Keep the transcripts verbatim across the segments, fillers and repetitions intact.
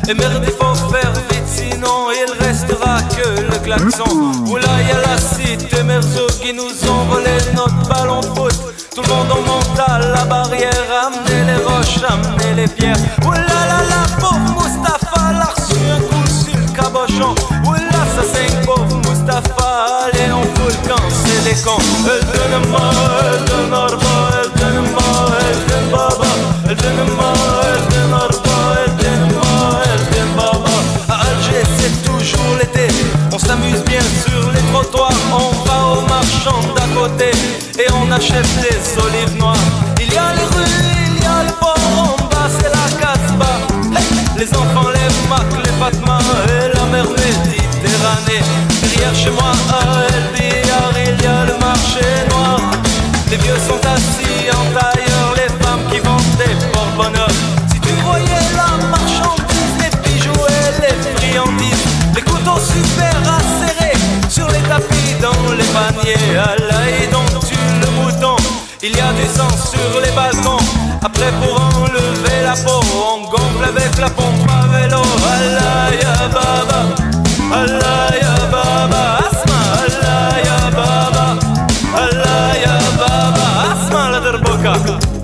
Et merde, il faut faire vite, sinon il restera que le klaxon. Oula, y'a la cité Merzo qui nous ont volé notre ballon de foot. Tout le monde en monte à la barrière, amenez les roches, amenez les pierres. Oula la la, pauvre Mustapha, l'a reçu un coup sur le cabochon. Oula, ça c'est une pauvre Mustapha, allez on fout le camp, c'est les cons. Elle donne moi, elle donne arba, elle donne moi, elle donne baba. Elle donne moi, elle donne arba, elle donne moi, elle donne baba. À Alger c'est toujours l'été, on s'amuse bien sur les trottoirs. On va au marchand d'à côté et on achète des olives noires. Il y a les rues, il y a le port, en bas c'est la Casbah. Hey, les enfants, les Mac, les Fatma et la mer Méditerranée. Derrière chez moi à El Bihar, il y a le marché noir. Les vieux sont assis en tailleur, les femmes qui vendent des porte-bonheur. Si tu voyais la marchandise, les bijoux et les friandises, les couteaux super acérés sur les tapis, dans les paniers. À l'ail dont tue le mouton, il y a du sang sur les balcons. Après pour enlever la peau, on gonfle avec la pompe à vélo. Allah ya baba, Allah ya baba, asma Allah ya baba, Allah ya baba, asma la derboka.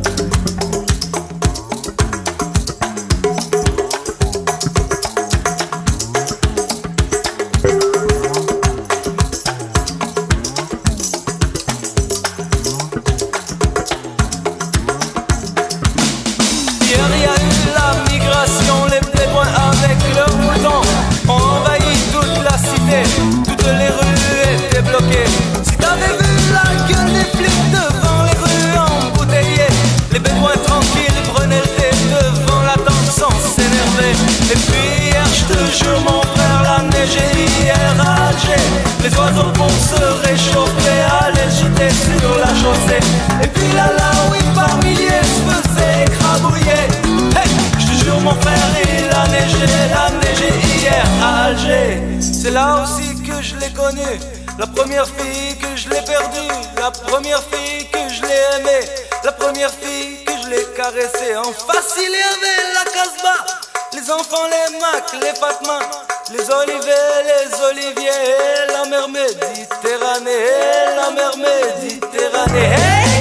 Toutes les rues étaient bloquées. Si t'avais vu la gueule des flics devant les rues embouteillées, les bédouins tranquilles prenaient le thé devant la tente sans s'énerver. Et puis hier, je te jure mon frère, la neige hier à Alger, les oiseaux de pont se réchauffaient, allaient gîter sur la chaussée. Et puis là, là, oui, par milliers se faisaient écrabouiller. Hey, je te jure mon frère, il a neigé, la neigé hier à Alger. C'est là aussi que je l'ai connue, la première fille que je l'ai perdue, la première fille que je l'ai aimée, la première fille que je l'ai caressée. En face il y avait la Casbah, les enfants, les Mac, les Fatma, les olivets, les oliviers, et la mer Méditerranée, et la mer Méditerranée. Hey!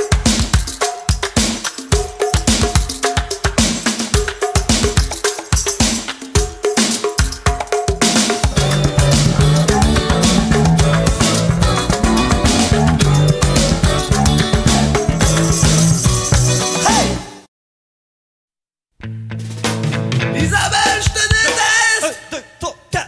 Isabelle, je te déteste! un, deux, trois, quatre.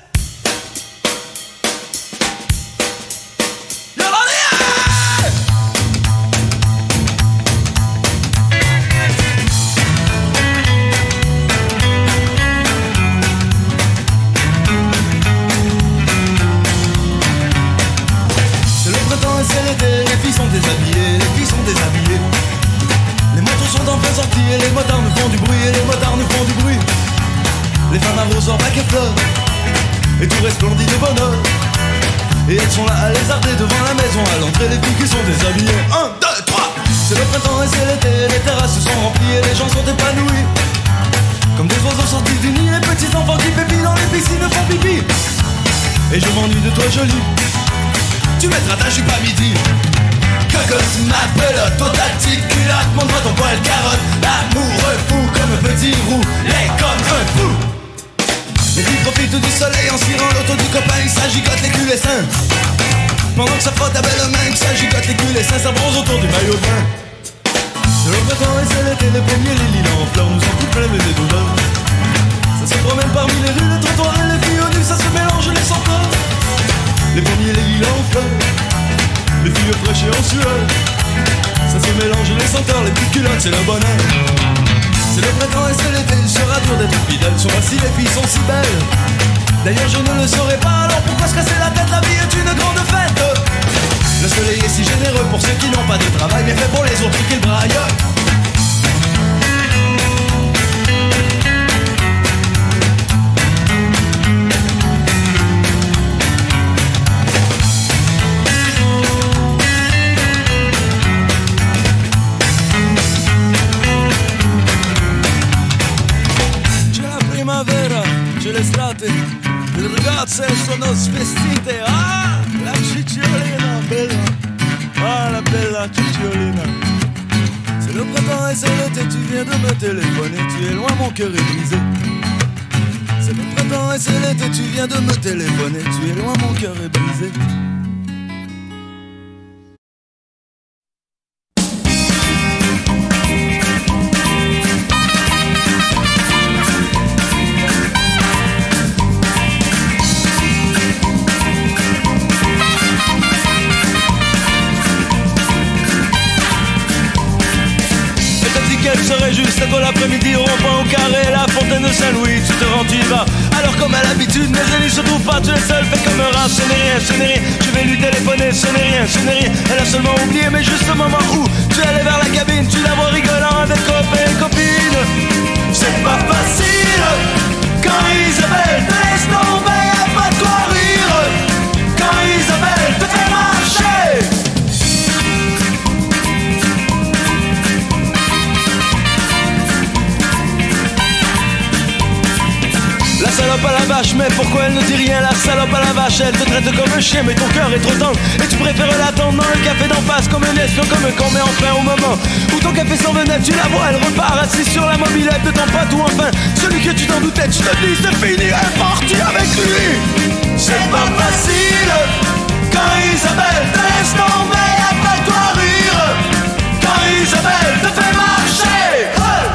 C'est le printemps et c'est l'été, les filles sont déshabillées, les filles sont déshabillées. Les motos sont en pleine sortie et les motards nous font du bruit, et les motards nous font du bruit. Les femmes arrosent en bac et fleurs, et tout resplendit de bonheur. Et elles sont là à lézarder devant la maison, à l'entrée les filles qui sont déshabillées. Un, deux, trois. C'est le printemps et c'est l'été, les terrasses sont remplies et les gens sont épanouis. Comme des oiseaux sortis du nid, les petits enfants qui pépient dans les piscines font pipi. Et je m'ennuie de toi jolie, tu mettras ta jupe à midi. Cocotte, ma pelote, aux tactiques culotte, montre-moi ton poil carotte. L'amoureux fou comme un petit roux, l'est comme un fou. Les filles profitent du soleil en cirant l'auto du copain, il s'agigote les culs et seins. Pendant que ça frotte à belle main, que ça gigote les culs et seins, ça bronze autour du maillot brun. C'est le printemps et c'est l'été, les premiers les lilas en fleurs nous ont tout plein les odeurs. Ça se promène parmi les rues, les trottoirs et les filles au nu, ça se mélange les senteurs. Les premiers les lilas en fleurs, les filles fraîches et en sueur. Ça se mélange les senteurs, les petites culottes, c'est le bonheur. C'est le printemps et c'est l'été, il sera dur d'être fidèle, sauf si les filles sont si belles. D'ailleurs je ne le saurais pas, alors pourquoi se casser la tête, la vie est une grande fête. Le soleil est si généreux pour ceux qui n'ont pas de travail, mais fait pour les autres qui braillent. C'è la primavera ce l'estate, le ragazze sono svestite. Ah, la cicciolina bella, ah la bella cicciolina. C'est le printemps et c'est l'été, tu viens de me téléphoner, tu es loin, mon cœur est brisé. C'est le printemps et c'est l'été, tu viens de me téléphoner, tu es loin, mon cœur est brisé. Serait juste à toi l'après-midi au rond-point au carré, la fontaine de Saint-Louis, tu te rends, tu y vas. Alors comme à l'habitude, mais elle n'y se trouve pas, tu es seul, fais comme un rat, ce n'est rien, ce n'est rien. Je vais lui téléphoner, ce n'est rien, ce n'est rien. Elle a seulement oublié, mais juste au moment où tu es allé vers la cabine, tu la vois rigolant avec copains et copines. C'est pas facile quand Isabelle te laisse tomber, y'a pas de quoi rire. Quand Isabelle te fait marcher. La salope à la vache, mais pourquoi elle ne dit rien? La salope à la vache, elle te traite comme un chien, mais ton cœur est trop tendre et tu préfères l'attendre dans le café d'en face, comme un espion, comme un con. Mais enfin au moment où ton café s'en venait, tu la vois, elle repart assise sur la mobilette de ton pote. Ou enfin celui que tu t'en doutais, tu te dis c'est fini, elle est partie avec lui. C'est pas facile quand Isabelle te laisse tomber, y'a pas de quoi rire. Quand Isabelle te fait marcher, hey!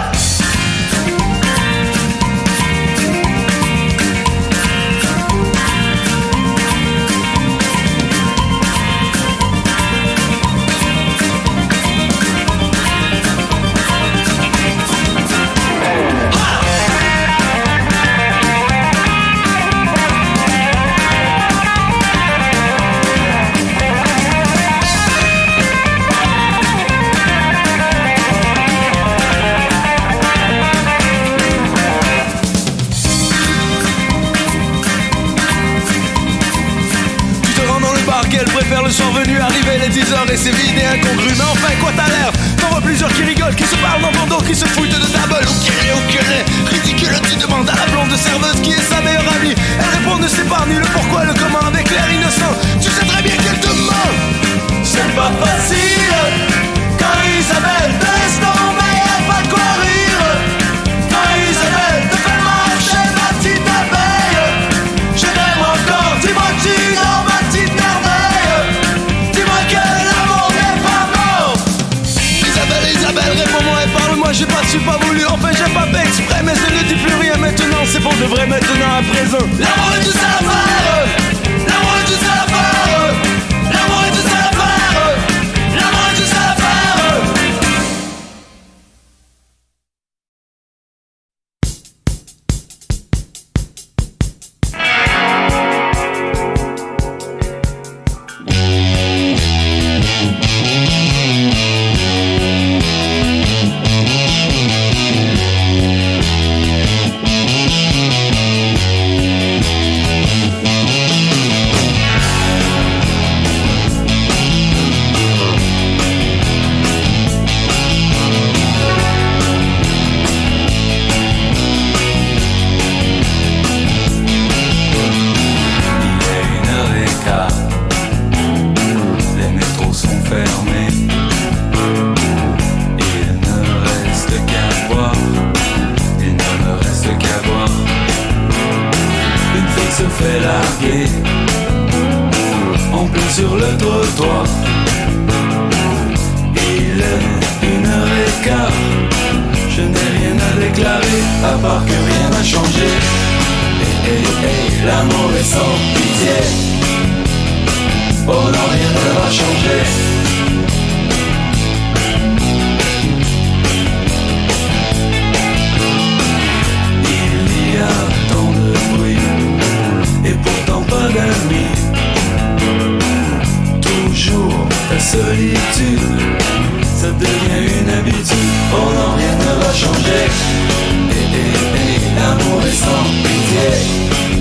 Préfère le soir venu, arriver les dix heures et c'est vide et incongru. Mais enfin quoi t'as l'air? T'en vois plusieurs qui rigolent, qui se parlent dans ton dos, qui se foutent de ta bolle. Ou qui est, ou qui est ridicule, tu demandes à la blonde serveuse qui est sa meilleure amie. Elle répond ne sait pas ni le pourquoi, le comment avec l'air innocent. Tu sais très bien qu'elle te ment. C'est pas facile quand Isabelle te laisse tomber, y'a pas de quoi rire. Quand Isabelle te fait marcher, ma petite abeille. Je t'aime encore, dis-moi que tu dors, ma petite merveille. Dis-moi que l'amour n'est pas mort. Isabelle, Isabelle, réponds-moi et parle-moi, j'ai pas su, pas voulu, enfin j'ai pas fait exprès. Mais elle ne dit plus rien maintenant, c'est pour de vrai maintenant à présent. L'amour est tout ça à faire. L'amour est tout ça à faire. L'amour est tout ça à faire. L'amour est tout ça à faire.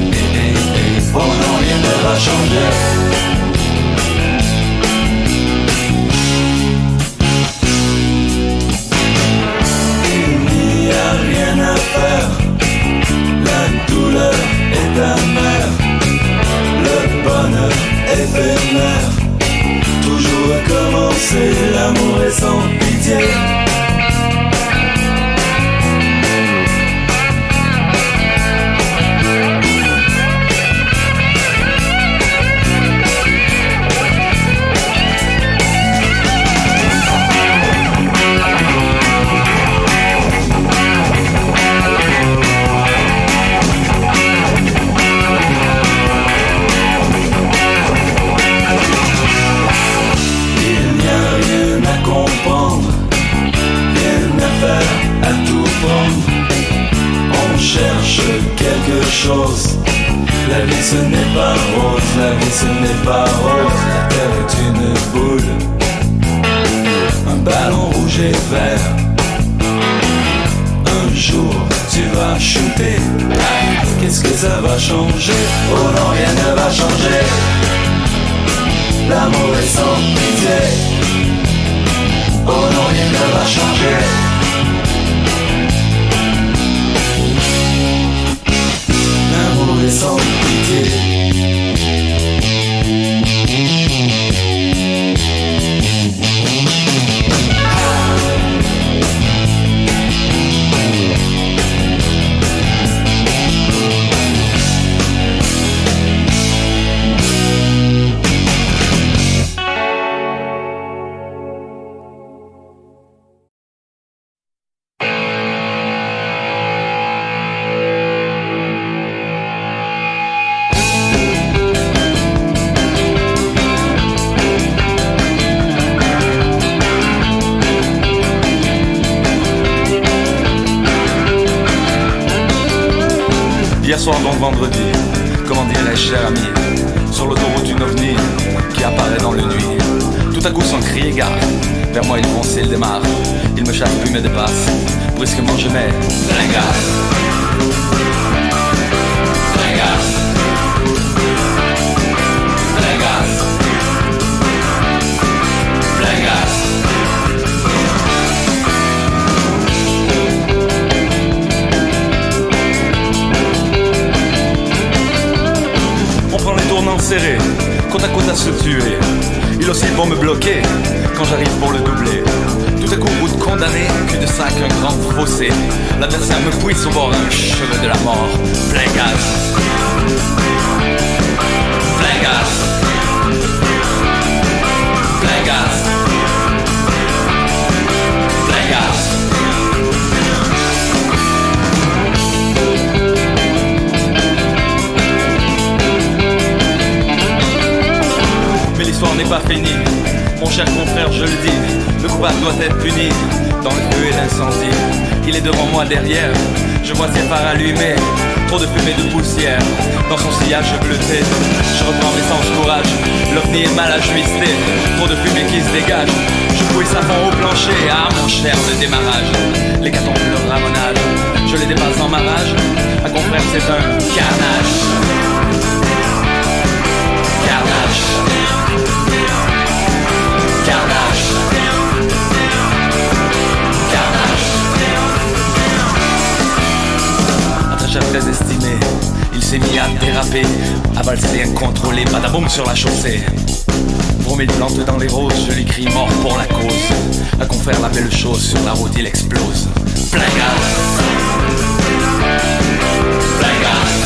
changer. cherche quelque chose. La vie ce n'est pas rose, la vie ce n'est pas rose. La terre est une boule, un ballon rouge et vert. Un jour tu vas shooter, qu'est-ce que ça va changer? Oh non, rien ne va changer. L'amour est sans pitié. Oh non, rien ne va changer. L'amour est sans pitié. Hier soir donc vendredi, comment dirais-je cher ami, sur l'autoroute une ovni qui apparaît dans le nuit. Tout à coup sans crier gare, vers moi il fonce, il démarre. Il me chasse puis me dépasse, brusquement je mets flingasse. Flingasse. Flingasse. Flingasse. Serré, côte à côte à se tuer. Il oscille pour me bloquer quand j'arrive pour le doubler. Tout à coup, route condamnée, cul-de-sac, un grand fossé. L'adversaire me pousse au bord un cheveu de la mort. Flingasse. Flingasse. Flingasse. Flingasse. Mais l'histoire n'est pas finie, mon cher confrère, je le dis. Le coupable doit être puni dans le feu et l'incendie. Il est devant moi derrière, je vois ses phares allumés. Trop de fumée, de poussière, dans son sillage bleuté. Je reprends l'essence courage, l'ovni est mal ajusté. Trop de fumée qui se dégage, je pousse à fond au plancher. Ah mon cher, le démarrage, l'hécatombe, le ramonage. Je les dépasse en ma rage, à confrère c'est un carnage. Carnage. Carnage. Carnage. Attaché très estimé, il s'est mis à déraper, à valser incontrôlé, badaboum sur la chaussée. Bromé de plante dans les roses, je lui crie mort pour la cause. À confrère la belle chose, sur la route il explose. Flingasse. Flingasse.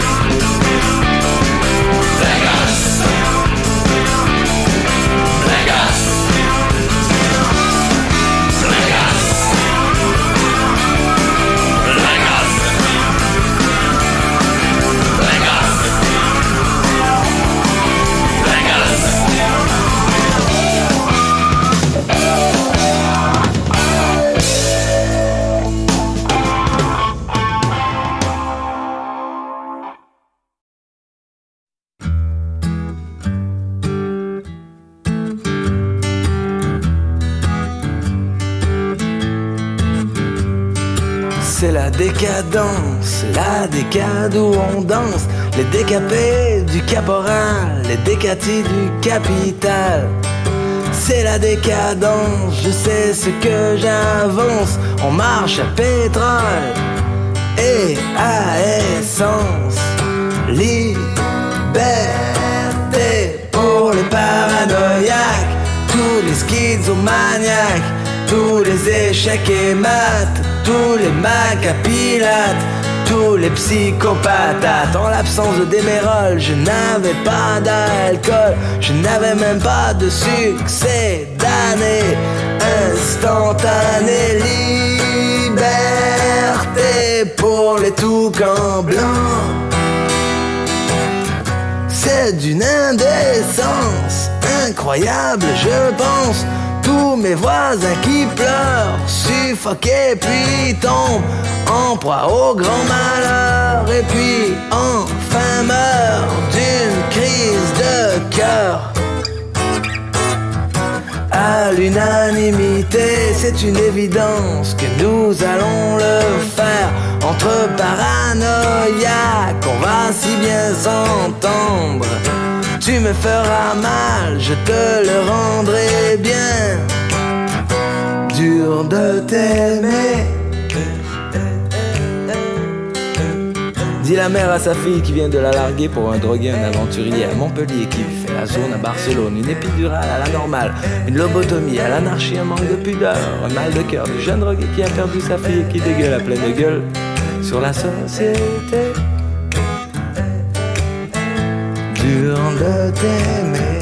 Flingasse. Flingasse. C'est la décadence, la décade où on danse. Les décapés du caporal, les décatis du capital. C'est la décadence, je sais ce que j'avance. On marche à pétrole et à essence. Liberté pour les paranoïaques, tous les schizomaniaques, tous les échecs et maths, tous les macapilates, tous les psychopathes. En l'absence de démérol, je n'avais pas d'alcool, je n'avais même pas de succès d'année instantanée. Liberté pour les toucans blancs. C'est d'une indécence incroyable, je pense. Tous mes voisins qui pleurent, suffoqués puis tombent en proie au grand malheur. mort et puis enfin meurt d'une crise de cœur. À l'unanimité, c'est une évidence que nous allons le faire. Entre paranoïaques, on va si bien s'entendre. Tu me feras mal, je te le rendrai bien. Dur de t'aimer, dit la mère à sa fille qui vient de la larguer pour un drogué, un aventurier à Montpellier qui fait la zone à Barcelone, une épidurale à la normale, une lobotomie à l'anarchie, un manque de pudeur, un mal de cœur du jeune drogué qui a perdu sa fille et qui dégueule à pleine gueule sur la société. Dur de t'aimer.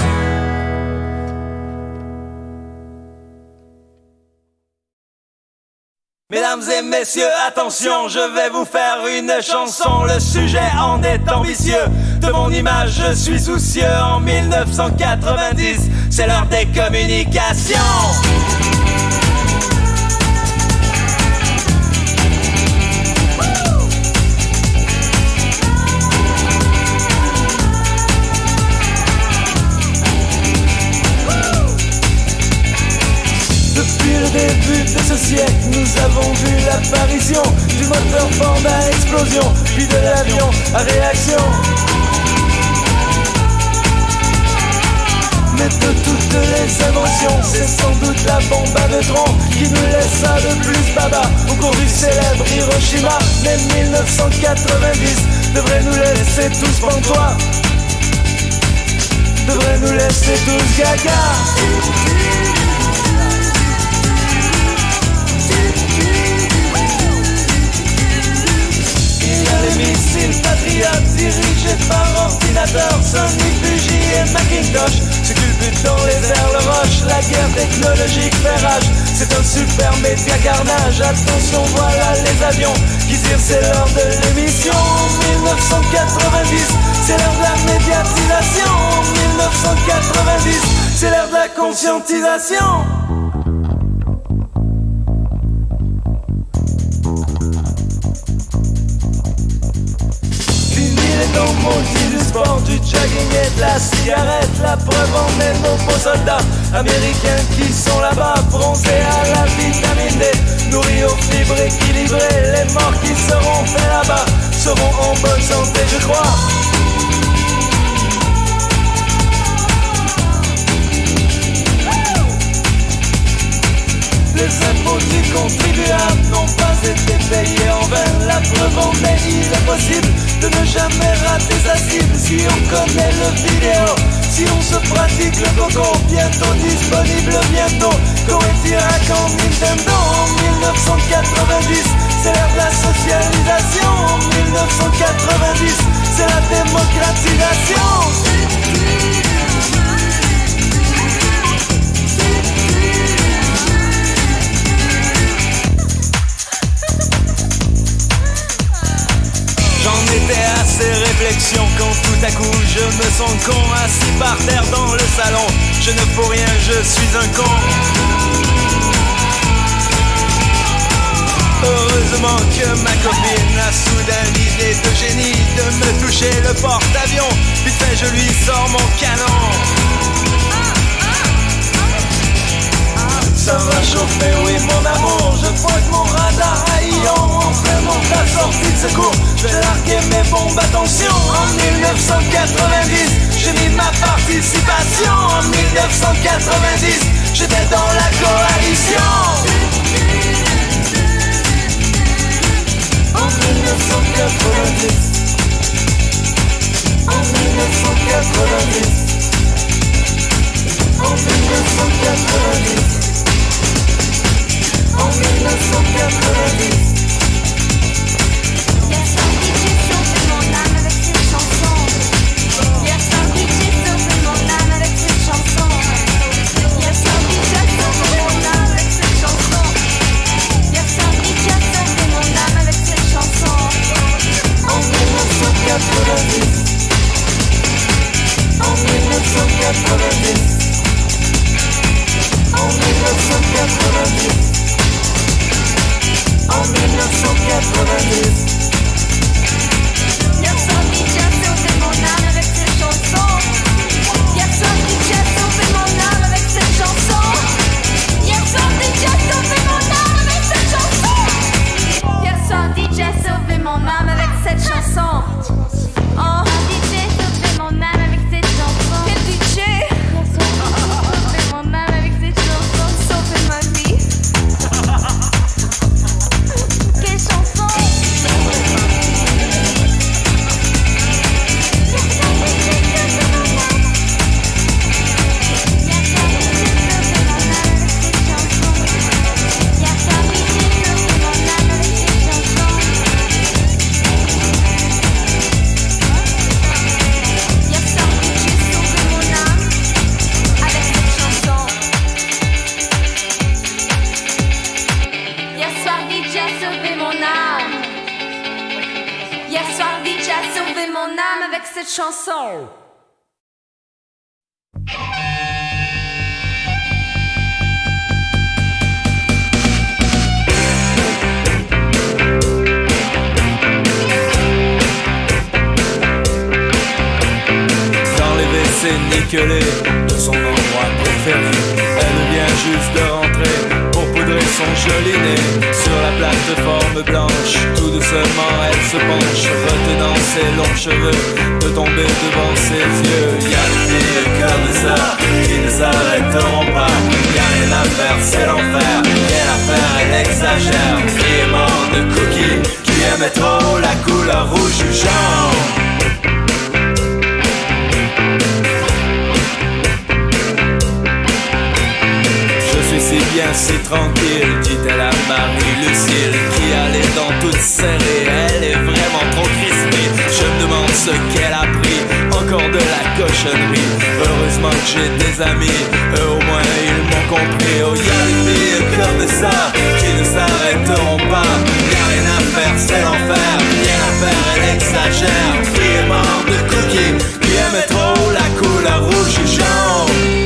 Mesdames et messieurs, attention, je vais vous faire une chanson. Le sujet en est ambitieux. De mon image, je suis soucieux. En mille neuf cent quatre-vingt-dix, c'est l'heure des communications. Depuis le début de ce siècle, nous avons vu l'apparition du moteur Ford à explosion, puis de l'avion à réaction. Mais de toutes les inventions, c'est sans doute la bombe à neutrons qui nous laissa le plus baba au cours du célèbre Hiroshima. Mais mille neuf cent quatre-vingt-dix devrait nous laisser tous pantois, devrait nous laisser tous gaga. Les missiles patriotes dirigés par ordinateur, Sony, Fuji et Macintosh se culbutent dans les airs, le roche, la guerre technologique fait rage. C'est un super média carnage, attention voilà les avions qui tirent, c'est l'heure de l'émission. mille neuf cent quatre-vingt-dix, c'est l'heure de la médiatisation. mille neuf cent quatre-vingt-dix, c'est l'heure de la conscientisation. Dans le maudit du sport, du jogging et de la cigarette, la preuve en est nos beaux soldats américains qui sont là-bas, bronzés à la vitamine D, nourris aux fibres équilibrées. Les morts qui seront faits là-bas seront en bonne santé, je crois. Les impôts du contribuable n'ont pas été payés en vain. La preuve en est, il est possible de ne jamais rater sa cible si on connaît le vidéo, si on se pratique le coco. Bientôt disponible, bientôt Coetirak en Nintendo. En mille neuf cent quatre-vingt-dix, c'est l'ère de la socialisation. En mille neuf cent quatre-vingt-dix, c'est la démocratisation. J'en étais à ces réflexions quand tout à coup je me sens con, assis par terre dans le salon. Je ne fous rien, je suis un con. Heureusement que ma copine a soudain l'idée de génie de me toucher le porte-avions. Vite fait je lui sors mon canon. Ça va chauffer, oui mon amour. Je crois que mon radar à ion en plein monde la sortie de secours. Je vais larguer mes bombes, attention. En mille neuf cent quatre-vingt-dix, j'ai mis ma participation. En mille neuf cent quatre-vingt-dix, j'étais dans la coalition. En mille neuf cent quatre-vingt-dix, en mille neuf cent quatre-vingt-dix, en mille neuf cent quatre-vingt-dix. En mille neuf cent quatre-vingt-dix. Y'a cinq D J sauvé mon âme avec cette chanson. Y'a cinq D J sauvé mon âme avec cette chanson. Y'a cinq D J sauvé mon âme avec cette chanson. Y'a cinq D J sauvé mon âme avec cette chanson. En mille neuf cent quatre-vingt-dix. En mille neuf cent quatre-vingt-dix. En mille neuf cent quatre-vingt-dix. En mille avec cette chanson. Niquelée de son endroit préféré. Elle vient juste de rentrer pour poudrer son joli nez. Sur la plateforme blanche, tout doucement elle se penche, retenant ses longs cheveux de tomber devant ses yeux. Y'a des filles comme ça qui ne s'arrêteront pas. Y'a rien à faire, c'est l'enfer. Rien à faire, elle exagère. Qui est mort de cookies, qui aimait trop la couleur rouge du genre. Si bien, si tranquille, dit-elle à Marie-Lucille, qui a les dents toutes serrées, elle est vraiment trop crispée. Je me demande ce qu'elle a pris, encore de la cochonnerie. Heureusement que j'ai des amis, eux au moins ils m'ont compris. Oh, y'a des filles comme ça, qui ne s'arrêteront pas. Y'a rien à faire, c'est l'enfer, rien à faire, elle exagère. Qui est mort de cookies, qui aimait trop la couleur rouge et jaune.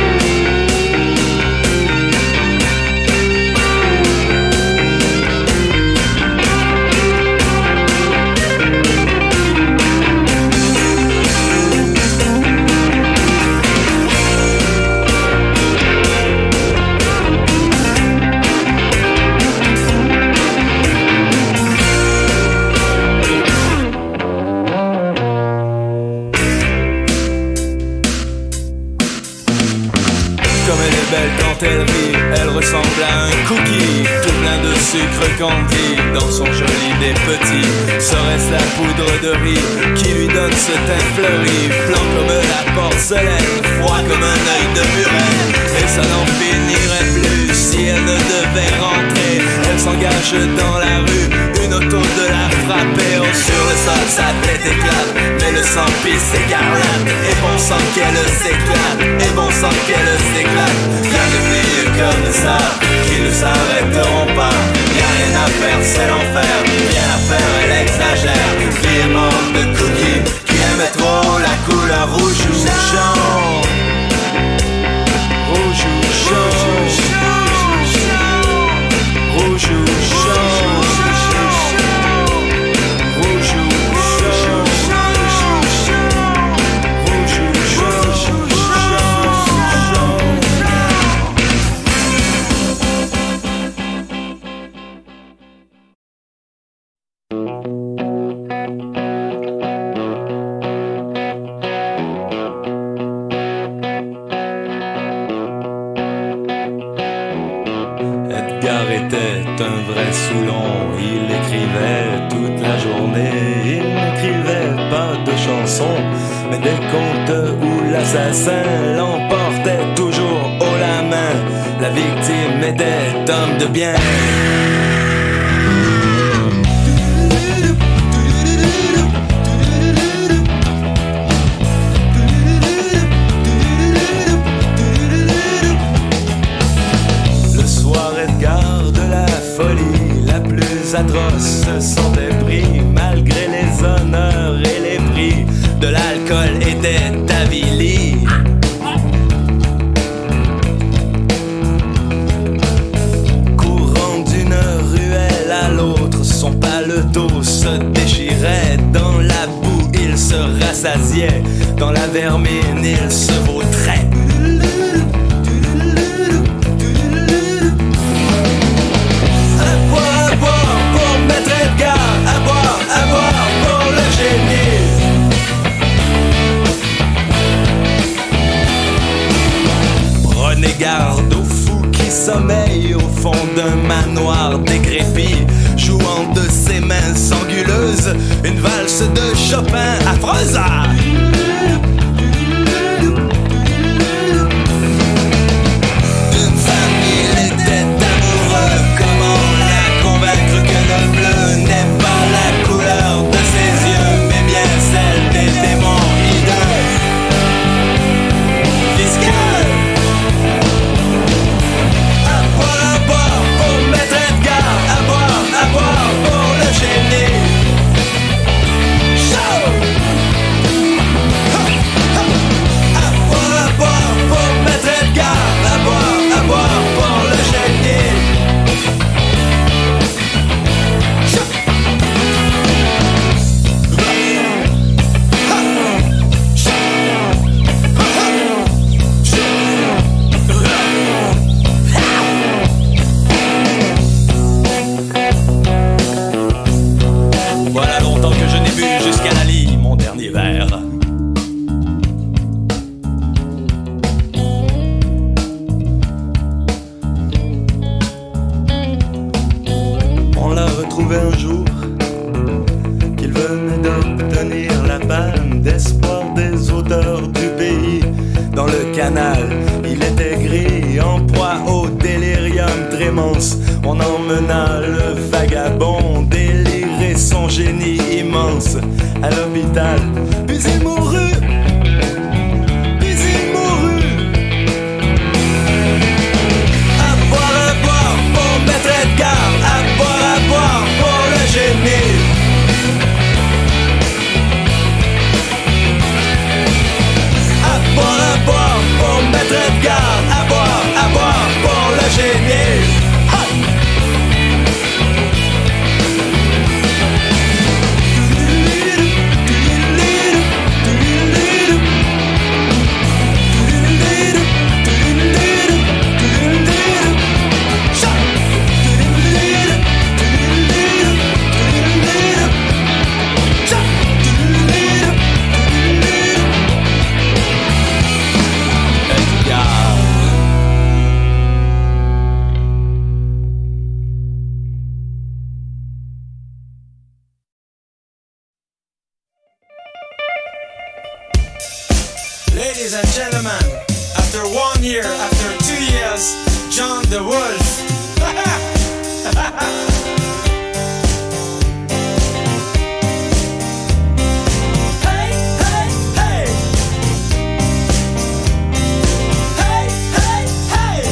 Quand elle rit, elle ressemble à un cookie, tout plein de sucre candi dans son joli des petits. Serait-ce la poudre de riz qui lui donne ce teint fleuri, blanc comme la porcelaine, froid comme un œil de muret. Et ça n'en finirait plus si elle ne devait rentrer. Elle s'engage dans la rue, une auto de la frapper. Oh, sur le sol sa tête éclate, mais le sang pisse écarlate. Et bon sang qu'elle s'éclate, et bon sang qu'elle s'éclate. Y'a des filles comme ça qui ne s'arrêteront pas. Y'a rien à faire, c'est l'enfer. Rien à faire, elle exagère. Qui est mort de cookies, qui aimait trop la couleur rouge ou jaune. Rouge ou jaune. Rouge ou jaune. Rouge ou Soulon, il écrivait toute la journée, il n'écrivait pas de chansons, mais des contes où l'assassin l'emportait toujours haut la main. La victime était homme de bien. Atroce se sentait pris malgré les honneurs et les prix. De l'alcool était avili. Courant d'une ruelle à l'autre, son paletot se déchirait. Dans la boue il se rassasiait, dans la vermine il se vautrait. À boire, à boire pour le génie. Prenez garde aux fous qui sommeillent au fond d'un manoir décrépit, jouant de ses mains anguleuses une valse de Chopin affreuse. D'une femme il était amoureux, comment la convaincre que le bleu n'est pas la couleur de ses yeux, mais bien celle des démons hideux. Fiscal. À boire, à boire pour Maître Edgar, à boire, à boire pour le génie. Chaud. panne d'espoir des auteurs du pays. Dans le canal, il était gris, en proie au délirium trémence. On emmena le vagabond, déliré son génie immense, à l'hôpital, puis il mourut, puis il mourut. À boire, à boire pour Maître Edgar, à boire, à boire pour le génie. À boire, à boire pour Maître Edgar, à boire, à boire pour le génie. Ladies and gentlemen, after one year, after two years, John the Wolf. Hey, hey, hey. Hey, hey, hey.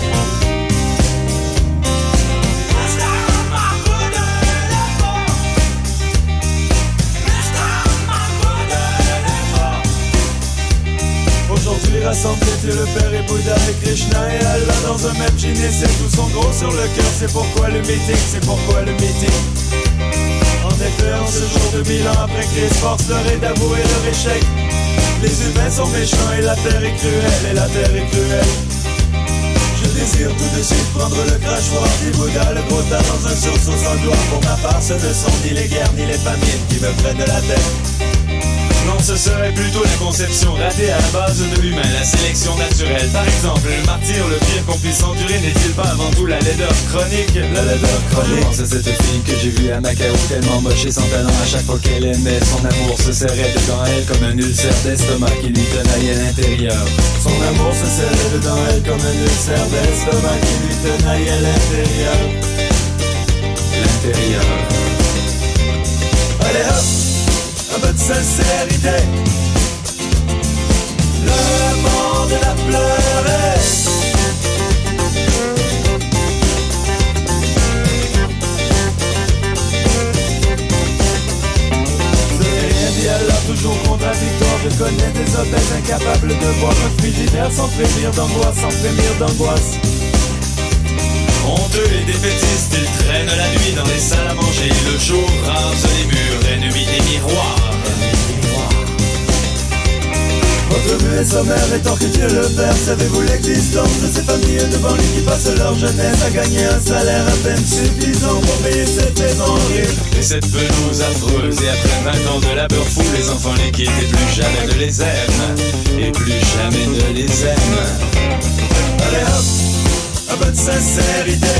Mister Mahmoud Lefort. Mister Mahmoud Lefort. Aujourd'hui rassemblés, Dieu le Père et Bouddha et Krishna et Allah dans un même jean et c'est tous sont gros sur le cœur. C'est pourquoi le meeting, c'est pourquoi le meeting. En effet, en ce jour de mille ans après Christ, force leur est d'avouer leur échec. Les humains sont méchants et la terre est cruelle, et la terre est cruelle. Je désire tout de suite prendre le crachoir du Bouddha, le gros tas dans un sursaut sans gloire. Pour ma part, ce ne sont ni les guerres ni les famines qui me prennent de la tête. Non, ce serait plutôt la conception ratée à la base de l'humain, la sélection naturelle. Par exemple, le martyr, le pire qu'on puisse endurer, n'est-il pas avant tout la laideur chronique? La laideur chronique. Je pense à cette fille que j'ai vue à Macao, tellement moche et sans talent. À chaque fois qu'elle aimait, son amour se serrait dedans elle comme un ulcère d'estomac qui lui tenaille à l'intérieur. Son amour se serrait dedans elle comme un ulcère d'estomac qui lui tenaille à l'intérieur. L'intérieur. Allez hop, un peu de sincérité. Le monde l'a pleuré. Ce n'est rien dit alors, toujours contradictoire. Je connais des obèses incapables de voir un frigidaire sans frémir d'angoisse, sans frémir d'angoisse. Honteux et défaitistes, ils traînent la nuit dans les salles à manger. Le jour rase les murs, ennemis des miroirs. Votre vue est sommaire et tant que Dieu le Père, savez-vous l'existence de ces familles devant lui qui passent leur jeunesse à gagner un salaire à peine suffisant pour payer cette maison horrible et cette pelouse affreuse. Et après vingt ans de labeur fou, les enfants les quittent et plus jamais ne les aiment. Et plus jamais ne les aiment. Allez hop, un peu de sincérité.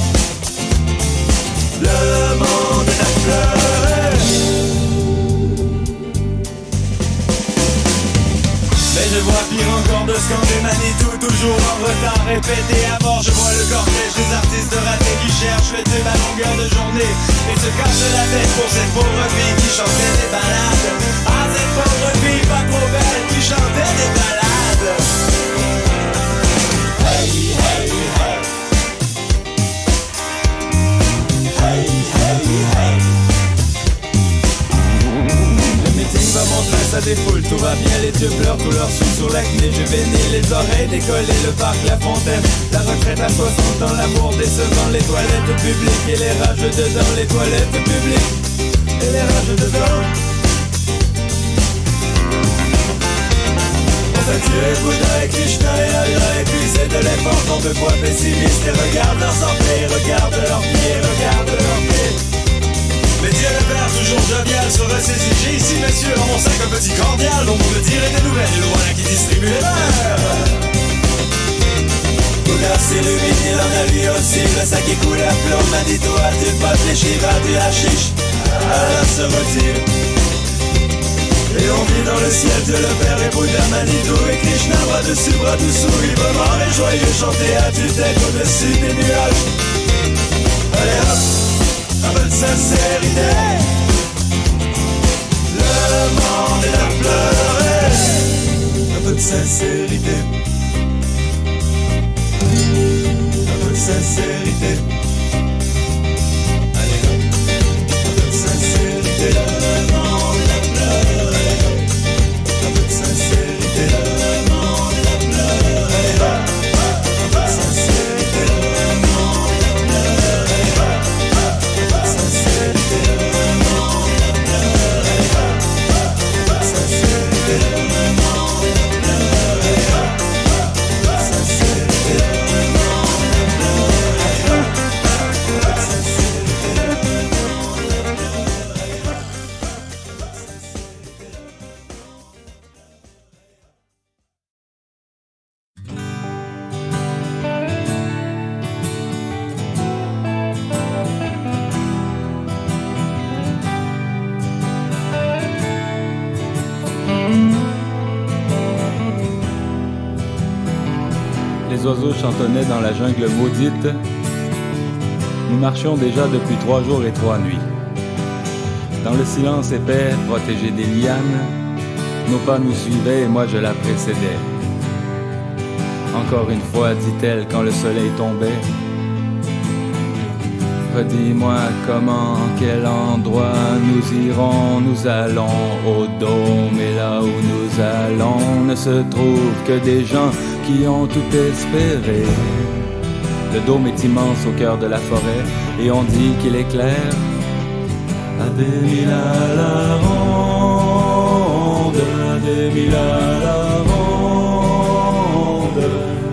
Le monde a pleuré. Mais je vois pire encore de scander Manitou, toujours en retard, répété à mort. Je vois le cortège des artistes ratés qui cherchent le tube à longueur de journée et se cassent la tête pour cette pauvre fille qui chantait des balades. Ah, cette pauvre fille pas trop belle qui chantait des balades. Hey, hey, hey. Hey, hey, hey. Le meeting va montrer sa défoule, tout va bien, les yeux pleurent, tout leur sous sur l'acné juvénile, les oreilles décollées, le parc, la fontaine, la retraite à soixante ans, l'amour décevant, les toilettes publiques et les rages dedans, les toilettes publiques et les rages dedans. Dieu, Bouddha et Krishna et Allah épuisé de l'effort sont deux fois pessimistes et regarde leurs entrées, regarde leurs pieds, regarde leurs pieds. Mais Dieu le Père, toujours jovial, se ressaisit. J'ai ici, messieurs, dans mon sac un petit cordial dont vous me direz des nouvelles et le voilà qui distribue les verres. Bouddha s'illumine, il en a lui aussi le sac qui coule à flot. Manitou a du pot, les chivas du hashish. Allah se retire. Et pieds dans le ciel, Dieu le Père et Bouddha Manitou et Krishna, bras dessus, bras dessous, librement et joyeux, chanter à tue-tête au-dessus des nuages. Allez hop, un peu de sincérité. Le monde est à pleurer. Un peu de sincérité. Un peu de sincérité. Allez hop, un peu de sincérité. Le monde est à pleurer. Un peu de sincérité. Le monde est à pleurer. Allez hop, un peu de sincérité. Le monde est à pleurer. Allez hop, un peu de sincérité. Le monde est à pleurer. Allez hop, un peu de sincérité. Le monde est à pleurer. Allez hop, un peu de sincérité. Le monde est à pleurer. Allez hop, un peu de sincérité. Le monde est à pleurer. Allez hop, un peu de Les oiseaux chantonnaient dans la jungle maudite. Nous marchions déjà depuis trois jours et trois nuits. Dans le silence épais, protégé des lianes, nos pas nous suivaient et moi je la précédais. Encore une fois, dit-elle quand le soleil tombait. Redis-moi comment, en quel endroit nous irons, nous allons au dôme et là où nous allons ne se trouve que des gens qui ont tout espéré. Le dôme est immense au cœur de la forêt et on dit qu'il éclaire à des mille à la ronde, à des mille à la ronde.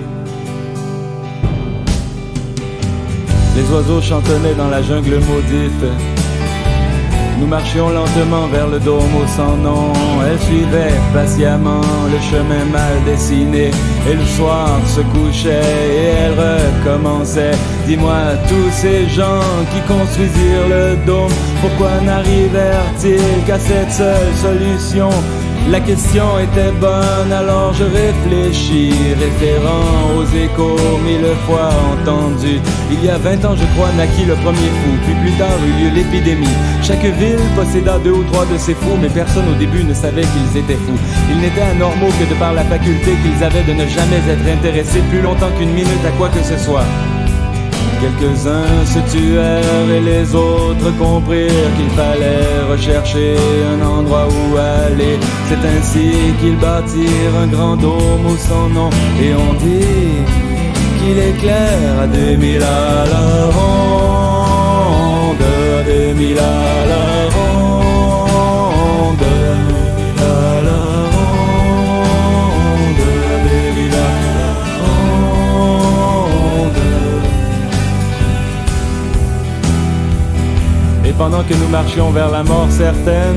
Les oiseaux chantonnaient dans la jungle maudite. Nous marchions lentement vers le dôme au sans nom. Elle suivait patiemment le chemin mal dessiné. Et le soir se couchait et elle recommençait. Dis-moi, tous ces gens qui construisirent le dôme, pourquoi n'arrivèrent-ils qu'à cette seule solution? La question était bonne, alors je réfléchis, référant aux échos mille fois entendus. Il y a vingt ans, je crois, naquit le premier fou, puis plus tard eut lieu l'épidémie. Chaque ville posséda deux ou trois de ces fous, mais personne au début ne savait qu'ils étaient fous. Ils n'étaient anormaux que de par la faculté qu'ils avaient de ne jamais être intéressés plus longtemps qu'une minute à quoi que ce soit. Quelques-uns se tuèrent et les autres comprirent qu'il fallait rechercher un endroit où aller. C'est ainsi qu'ils bâtirent un grand dôme au sans nom. Et on dit qu'il éclaire à des mille à la ronde, à des mille à la ronde, à la ronde, à des mille à la ronde. Et pendant que nous marchions vers la mort certaine,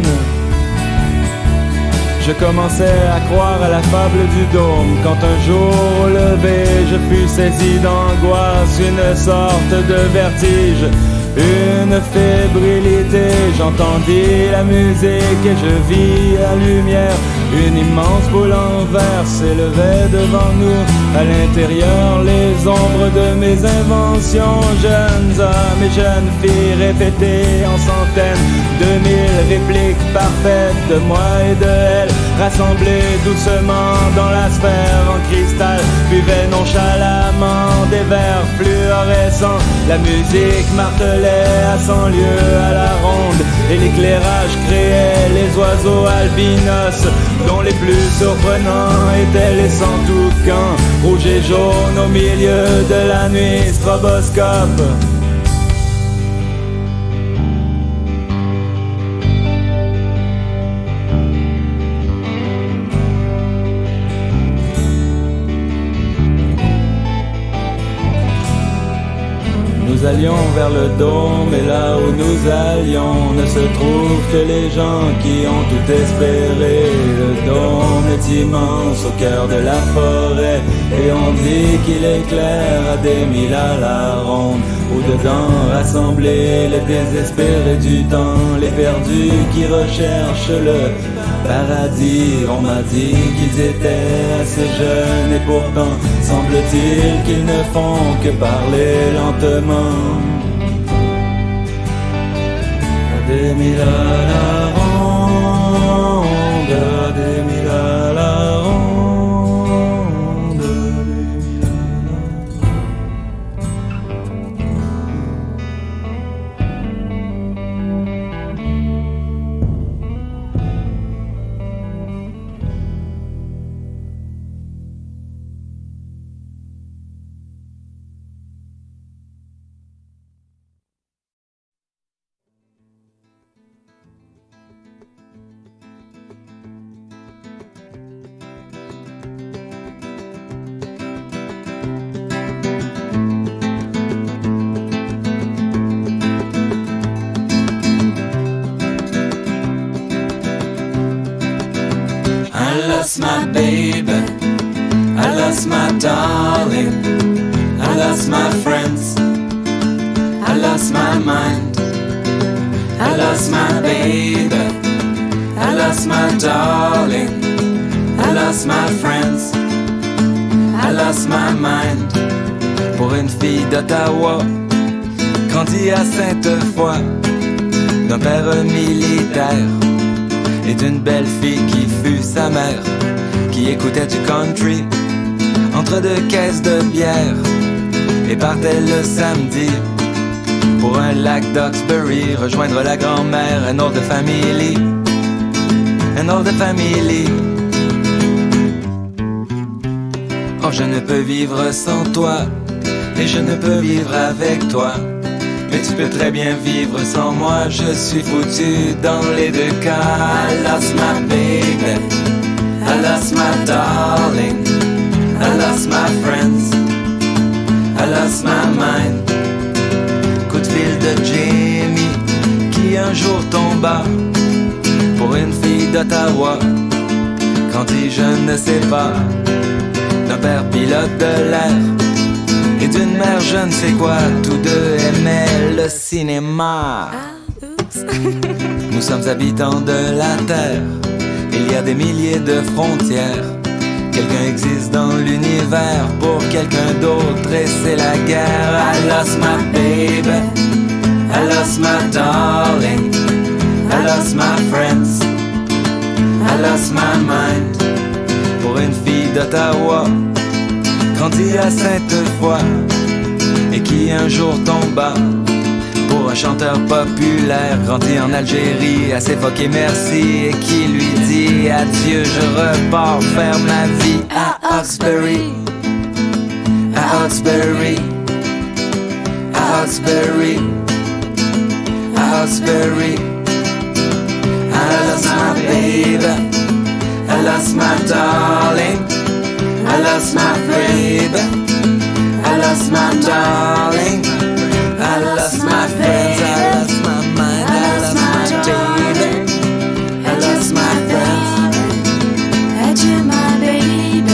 je commençais à croire à la fable du dôme. Quand un jour au lever, je fus saisi d'angoisse, une sorte de vertige, une fébrilité. J'entendis la musique et je vis la lumière. Une immense boule en verre s'élevait devant nous. À l'intérieur, les ombres de mes inventions. Jeunes hommes et jeunes filles répétaient en centaines de mille répliques parfaites de moi et de elle, rassemblés doucement dans la sphère en cristal, buvaient nonchalamment des verres fluorescents. La musique martelait à cent lieues à la ronde et l'éclairage créait les oiseaux albinos, dont les plus surprenants étaient les sans-toucans, rouges et jaunes au milieu de la nuit stroboscope. Nous nous allions vers le dôme, et là où nous allions ne se trouvent que les gens qui ont tout espéré. Le dôme est immense au cœur de la forêt, et on dit qu'il éclaire à des mille à la ronde. Où dedans rassemblés les désespérés du temps, les perdus qui recherchent le paradis. On m'a dit qu'ils étaient assez jeunes, et pourtant semble-t-il qu'ils ne font que parler lentement. À des mille à la ronde, à des mille à la ronde. I lost my baby, I lost my darling, I lost my friends, I lost my mind, I lost my baby, I lost my darling, I lost my friends, I lost my mind. Pour une fille d'Ottawa, grandie à Sainte-Foy, d'un père militaire et d'une belle fille qui fut sa mère, qui écoutait du country entre deux caisses de bière et partait le samedi pour un lac d'Oxbury, rejoindre la grand-mère, un old family, un old family. Oh, je ne peux vivre sans toi, et je ne peux vivre avec toi. Mais tu peux très bien vivre sans moi, je suis foutu dans les deux cas. I lost my baby, I lost my darling, I lost my friends, I lost my mind. Coup de fil de Jamie, qui un jour tomba pour une fille d'Ottawa, grandie je ne sais pas, d'un père pilote de l'air et d'une mère je ne sais quoi. Tous deux aimaient le cinéma. Nous sommes habitants de la terre, il y a des milliers de frontières. Quelqu'un existe dans l'univers pour quelqu'un d'autre et c'est la guerre. I lost my baby, I lost my darling, I lost my friends, I lost my mind. Pour une fille d'Ottawa, grandie à Sainte-Foy, et qui un jour tomba pour un chanteur populaire, grandi en Algérie, assez foqué merci, et qui lui dit adieu, je repars faire ma vie à Oxbury, à Oxbury, à Oxbury, à Oxbury. I lost my baby, I lost my darling, I lost my baby, I lost my darling, I lost my friends, I lost my mind, I lost my baby, I lost my friends, Adieu my baby.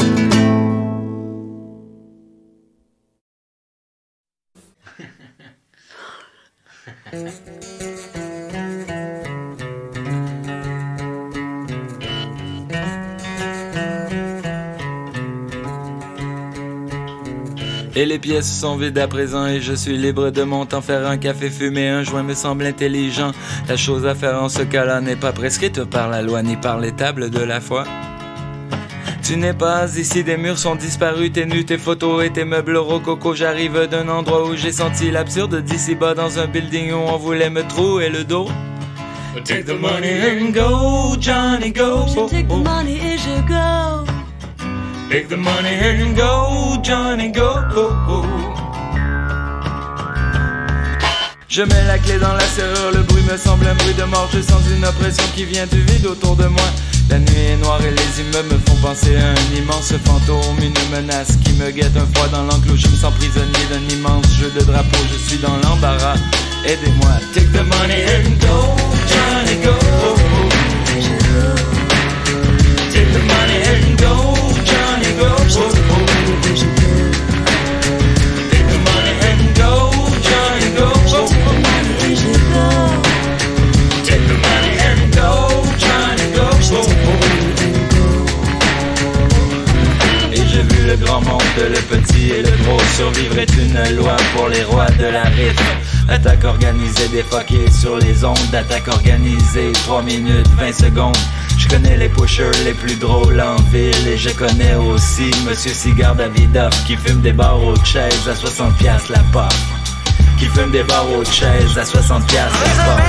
Et les pièces sont vides à présent et je suis libre de mon temps. Faire un café, fumer un joint me semble intelligent. La chose à faire en ce cas-là n'est pas prescrite par la loi ni par les tables de la foi. Tu n'es pas ici, des murs sont disparus, tes nus, tes photos et tes meubles rococo. J'arrive d'un endroit où j'ai senti l'absurde d'ici bas, dans un building où on voulait me trouer le dos. Take the money and go, Johnny, go. Je take the money et je go. Take the money and go, Johnny, go. Je mets la clé dans la serrure, le bruit me semble un bruit de mort. Je sens une oppression qui vient du vide autour de moi. La nuit est noire et les immeubles me font penser à un immense fantôme, une menace qui me guette, un froid dans l'enclos. Je me sens prisonnier d'un immense jeu de drapeau. Je suis dans l'embarras, aidez-moi. Take the money and go, Johnny, go. Take the money and go, Johnny, go. Take the money and go, Johnny, go. Take the money and go, Johnny, go. Et j'ai vu le grand monde, le petit et le gros. Survivre est une loi pour les rois de la rythme. Attaque organisée, défoquée sur les ondes. Attaque organisée, trois minutes, vingt secondes. Je connais les pushers les plus drôles en ville. Et je connais aussi Monsieur Cigare Davidoff qui fume des barres aux chaises à soixante piastres la pop. Qui fume des barres aux chaises à soixante piastres la pop.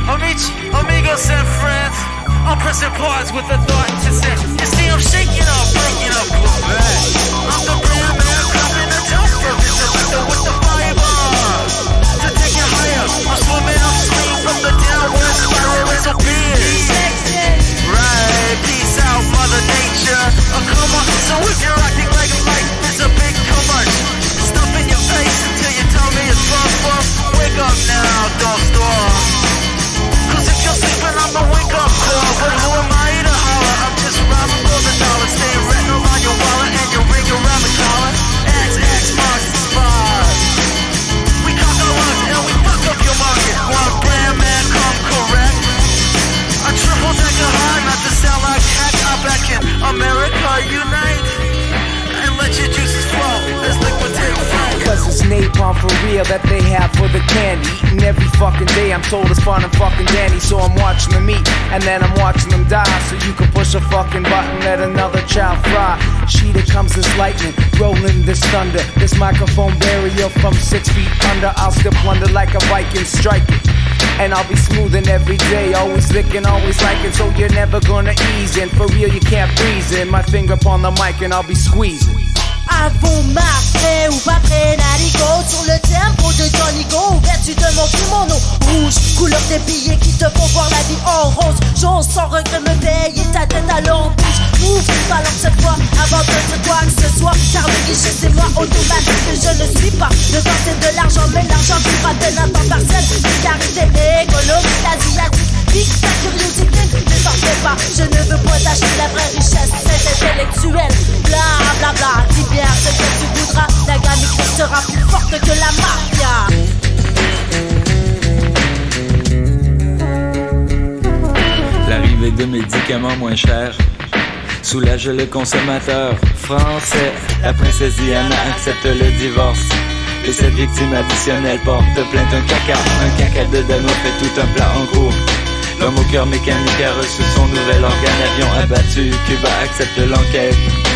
Amigos and friends, I'm pressing pause with a thought to say. You see, I'm shaking up, breaking up, look back. I'm the brand man, coming to jump for vision with the, with the fiber. To take it higher, I'm swimming upstream from the downward spiral is a beer. Right, peace out, Mother Nature. Oh, come on, so if you're acting like life is a big commercial, stuff in your face until you tell me it's fun, fun. Wake up now, don't storm. Cause if you're sleeping, I'm the wake up call. But who am I to holler? I'm just robbing for the dollar. Stay retinal on your wallet and your ring around the collar. X X marks the spot. We cock our luck and we fuck up your market. One brand man come correct. A triple decker high, not to sound like heck. I back in America unite and let your juices flow as liquid take flight. Cause it's napalm for real that they have for the candy. Eating every fucking day, I'm told it's fun and fucking dandy. So I'm watching them eat, and then I'm watching them die. So you can push a fucking button, let another child fry. She that comes this lightning, rolling this thunder. This microphone barrier from six feet under. I'll still plunder like a Viking striking. And I'll be smoothing every day, always licking, always liking. So you're never gonna ease in, for real you can't breeze in. My finger upon the mic and I'll be squeezing. Avant marqué ou pas prêt, Narigo sur le tempo de Johnny Go. Vertu de mon kimono rouge, couleur des billets qui te font voir la vie en rose. J'ose sans regret me payer ta tête à l'embouche. Move, balance cette fois avant de dire quoi que ce soit. Car le guichet c'est moi automatique que je ne suis pas. Le temps c'est de l'argent, mais l'argent vivra de n'importe parcelle. Vulgarité économique asiatique. Pique ta curiosité, ne t'en fais pas. Je ne veux pas t'acheter la vraie richesse, c'est intellectuel. Bla bla bla, dis bien ce que tu voudras. La gamme sera plus forte que la mafia. L'arrivée de médicaments moins chers soulage le consommateur français. La princesse Diana accepte le divorce et cette victime additionnelle porte plainte. Un caca, un caca de Dano fait tout un plat en cours. L'homme au cœur mécanique a reçu son nouvel organe. Avion abattu, Cuba accepte l'enquête.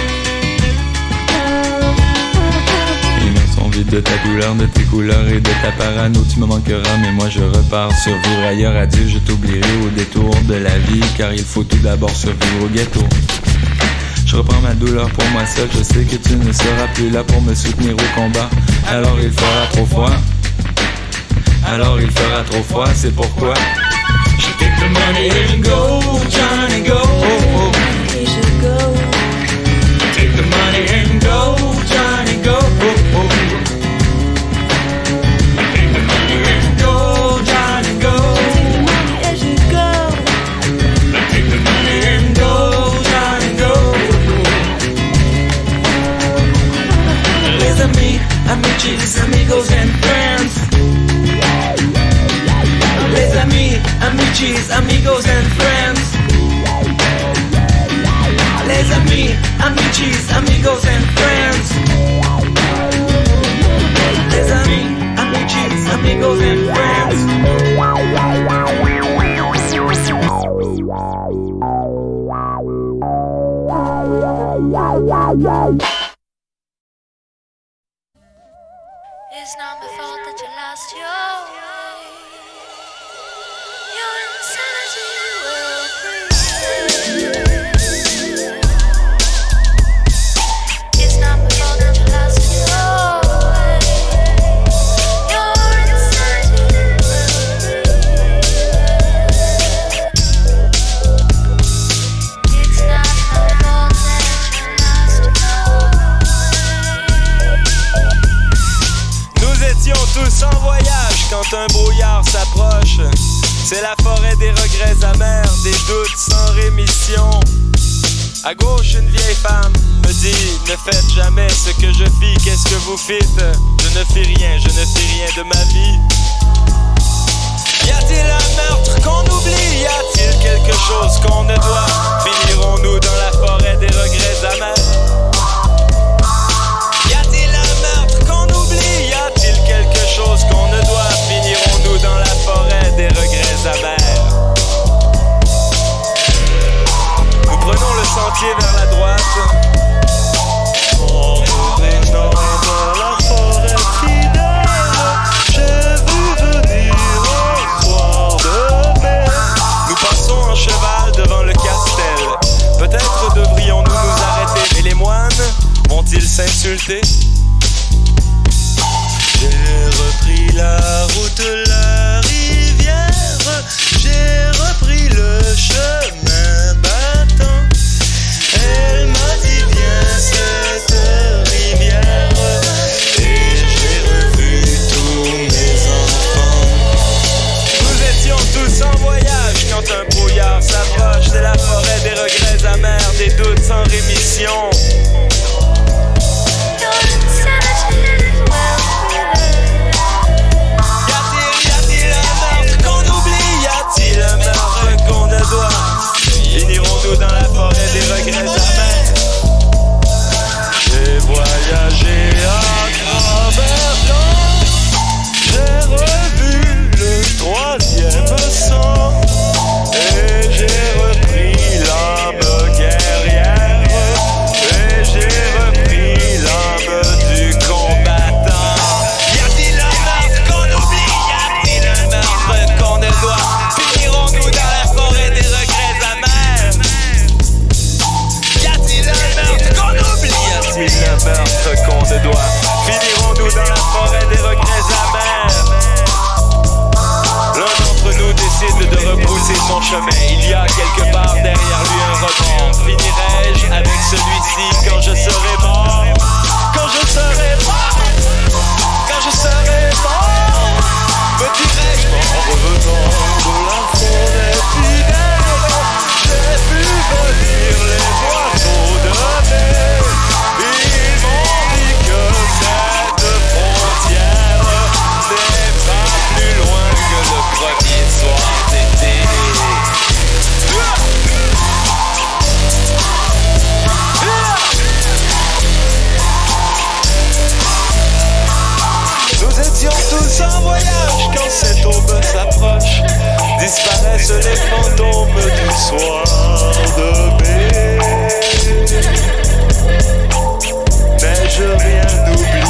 Les mains sont vides de ta douleur, de tes couleurs et de ta parano. Tu me manqueras mais moi je repars. Survivre ailleurs, adieu, je t'oublierai au détour de la vie. Car il faut tout d'abord survivre au ghetto. Je reprends ma douleur pour moi seul. Je sais que tu ne seras plus là pour me soutenir au combat. Alors il fera trop froid. Alors il fera trop froid, c'est pourquoi je take the money and go, Johnny, go. Et je go. Take the money and go, Johnny, go. Take the money and go, Johnny, go. Et je go. Take the money and go, Johnny, go. Les amis, amicis, amigos and friends. Les amis, amicis, amigos and friends. Les amis, amicis, amigos and friends. Les amis, amicis, amigos and friends. It's not my fault that you lost your way. Your insanity will free. It's not my fault that you lost your way. Your insanity will free. des doutes sans rémission. À gauche, une vieille femme me dit: ne faites jamais ce que je fis, qu'est-ce que vous fîtes? Je ne fis rien, je ne fis rien de ma vie. Y a-t-il un meurtre qu'on oublie? Y a-t-il quelque chose qu'on ne doit? Finirons-nous dans la forêt des regrets amers? Y a-t-il un meurtre qu'on oublie? Y a-t-il quelque chose qu'on ne doit? Finirons-nous dans la forêt des regrets amers? Nous prenons le sentier vers la droite. En revenant dans la forêt fidèle, j'ai vu venir un soir de mai. Nous passons en cheval devant le castel. Peut-être devrions-nous nous arrêter. Et les moines vont-ils s'insulter? J'ai repris la route, la rivière. J'ai repris le chemin battant. Elle m'a dit viens cette rivière. Et j'ai revu tous mes enfants. Nous étions tous en voyage quand un brouillard s'approche. C'est la forêt des regrets amers, des doutes sans rémission. Le meurtre qu'on ne doit. Finirons-nous dans la forêt des regrets amers? J'ai voyagé à travers temps. J'ai revu le troisième sang. Et j'ai repris l'âme guerrière. Et j'ai repris l'âme du combattant. Y a-t-il un meurtre qu'on oublie? Y a-t-il un meurtre qu'on ne doit? Finirons-nous dans la forêt des regrets amers? Y a-t-il un meurtre qu'on oublie? Y a-t-il un meurtre qu'on ne doit? Finirons-nous dans la forêt des regrets amers? L'un d'entre nous décide de rebrousser son chemin. Il y a quelque part derrière lui un rebond. Finirai-je avec celui-ci quand je serai mort? Quand je serai mort? Quand je serai mort? Me dirais-je en revenant de la forêt fidèle? J'ai vu venir les oiseaux de mai. Ils m'ont dit que cette frontière n'est pas plus loin que le premier soir d'été. Nous étions tous en voyage quand cette aube s'approche. Disparaissent les fantômes du soir de mai. N'ai-je rien oublié?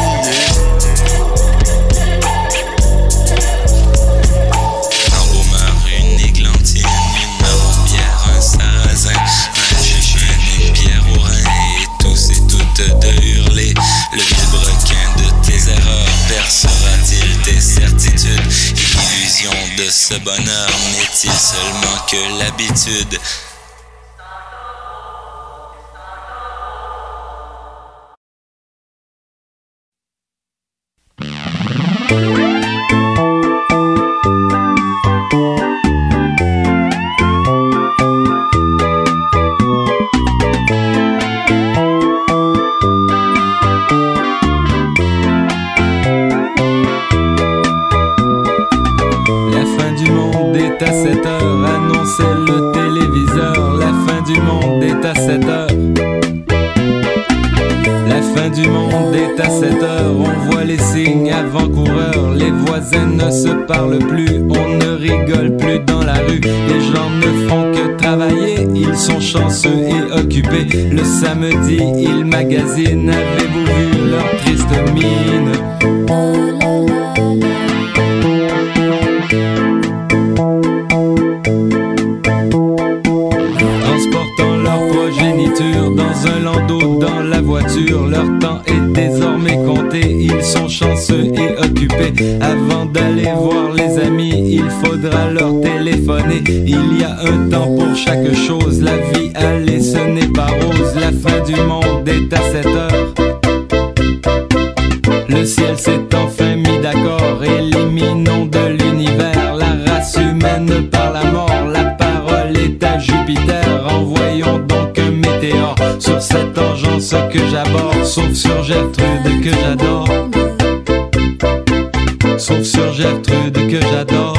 Un romain, une églantine, une aubière, un sarrasin, un chien, une pierre au rein, et tous et toutes de hurler. Le vilebrequin de tes erreurs percera-t-il tes certitudes? L'illusion de ce bonheur n'est-il seulement que l'habitude? À sept heures, annonçait le téléviseur. La fin du monde est à sept heures. La fin du monde est à sept heures. On voit les signes avant-coureurs. Les voisins ne se parlent plus. On ne rigole plus dans la rue. Les gens ne font que travailler. Ils sont chanceux et occupés. Le samedi, ils magasinent. Avez-vous vu leur triste mine? Dans un landau, dans la voiture, leur temps est désormais compté. Ils sont chanceux et occupés. Avant d'aller voir les amis, il faudra leur téléphoner. Il y a un temps pour chaque chose. La vie, allez, ce n'est pas rose. La fin du monde est à sept heures. Le ciel s'est enfin mis d'accord. Éliminons de l'univers la race humaine par la mort. La parole est à à Jupiter. Envoyons donc un météore sur cette engeance que j'aborde. Sauf sur Gertrude que j'adore. Sauf sur Gertrude que j'adore.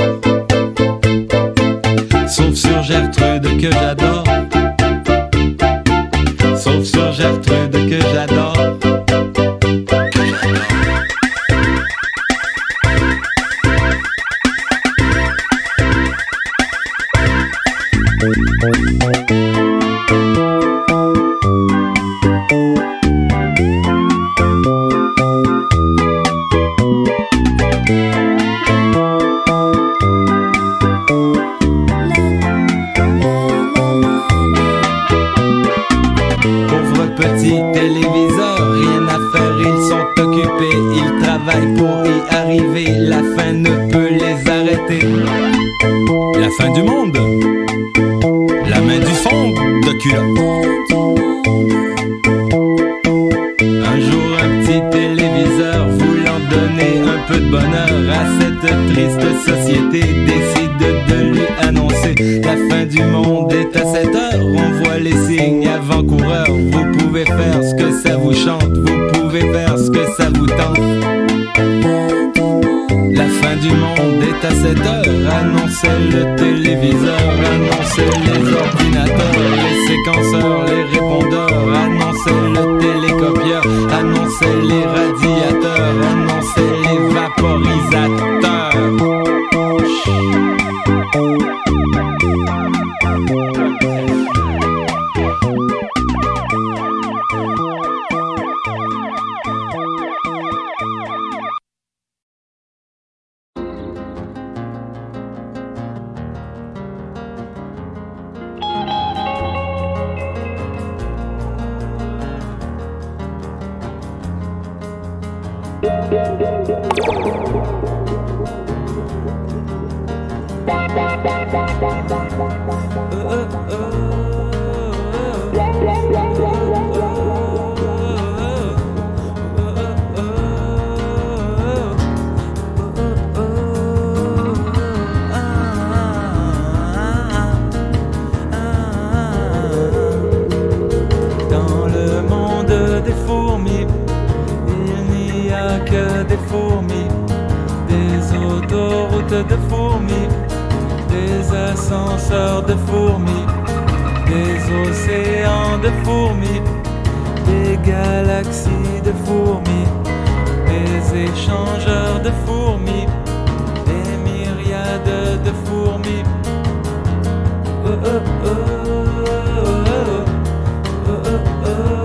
Sauf sur Gertrude que j'adore. Sauf sur Gertrude que j'adore. Pour y arriver, la fin ne peut les arrêter. La fin du monde, la main du fond de culotte. Un jour un petit téléviseur voulant donner un peu de bonheur à cette triste société décide de lui annoncer: la fin du monde est à sept heures. On voit les signes avant-coureurs. Vous pouvez faire ce que ça vous chante, vous pouvez faire ce que ça vous tente. La fin du monde est à sept heures, annonçait le téléviseur, annonçait les ordinateurs, les séquenceurs, les répondeurs, annonçait le télécopieur, annonçait les radiateurs, annonçait les vaporisateurs. Dans le monde des fourmis, il n'y a que des fourmis, des autoroutes de fourmis, des ascenseurs de fourmis, des océans de fourmis, des galaxies de fourmis, des échangeurs de fourmis, des myriades de fourmis. Oh, oh, oh, oh, oh, oh, oh, oh.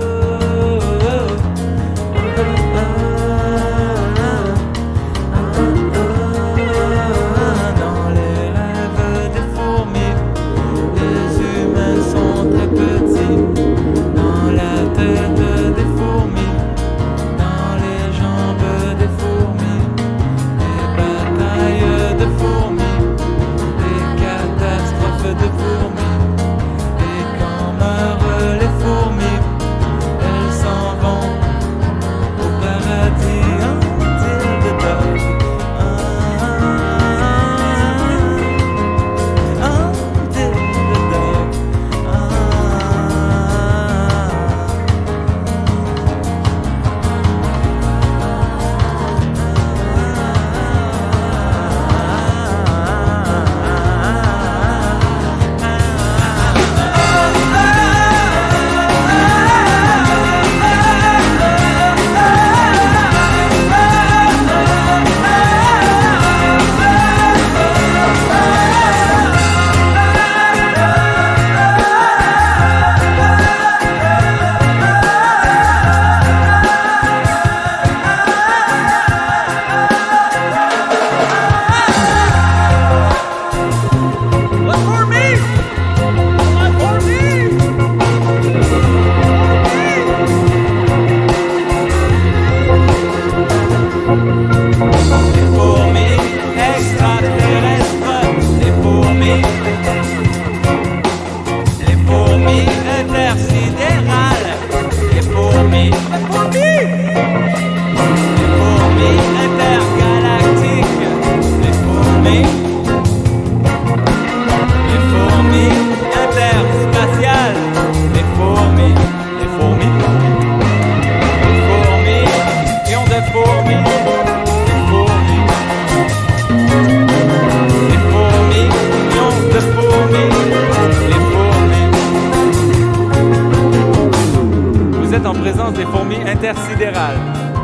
présence des fourmis intersidérales.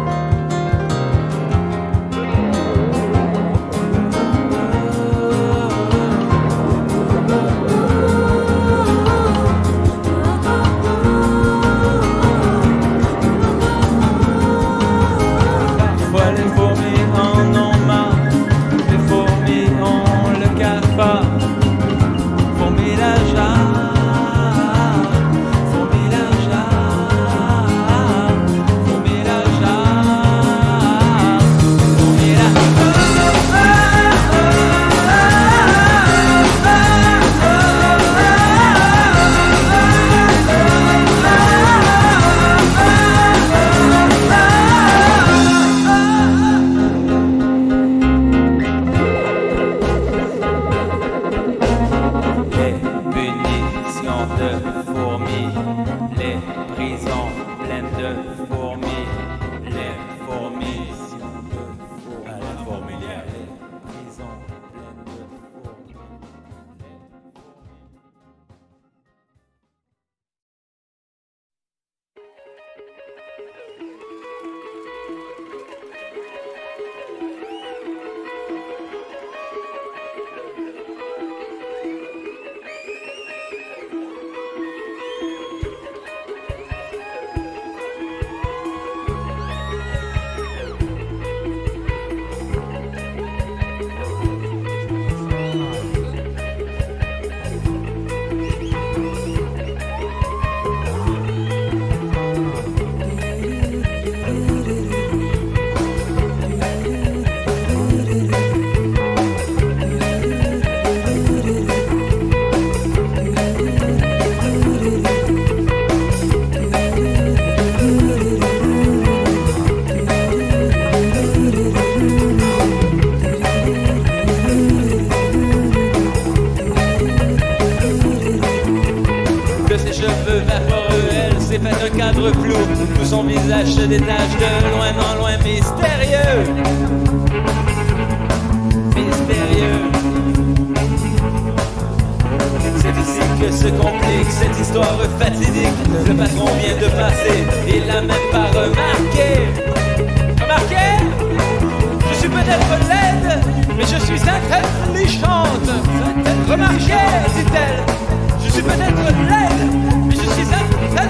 Parfois les fourmis en ont marre, les fourmis on le cache pas. Fourmilage, fourmilage, fourmilage, de fourmis, les prisons pleines de fourmis, les fourmis à la fourmilière, les prisons pleines de fourmis. Fait un cadre flou, tout son visage se détache de loin en loin, mystérieux, mystérieux. C'est ici que se complique cette histoire fatidique. Le patron vient de passer, il l'a même pas remarqué. Remarqué? Je suis peut-être laide, mais je suis intelligente. Remarquez, dit-elle, je suis peut-être laide, mais je suis intelligente.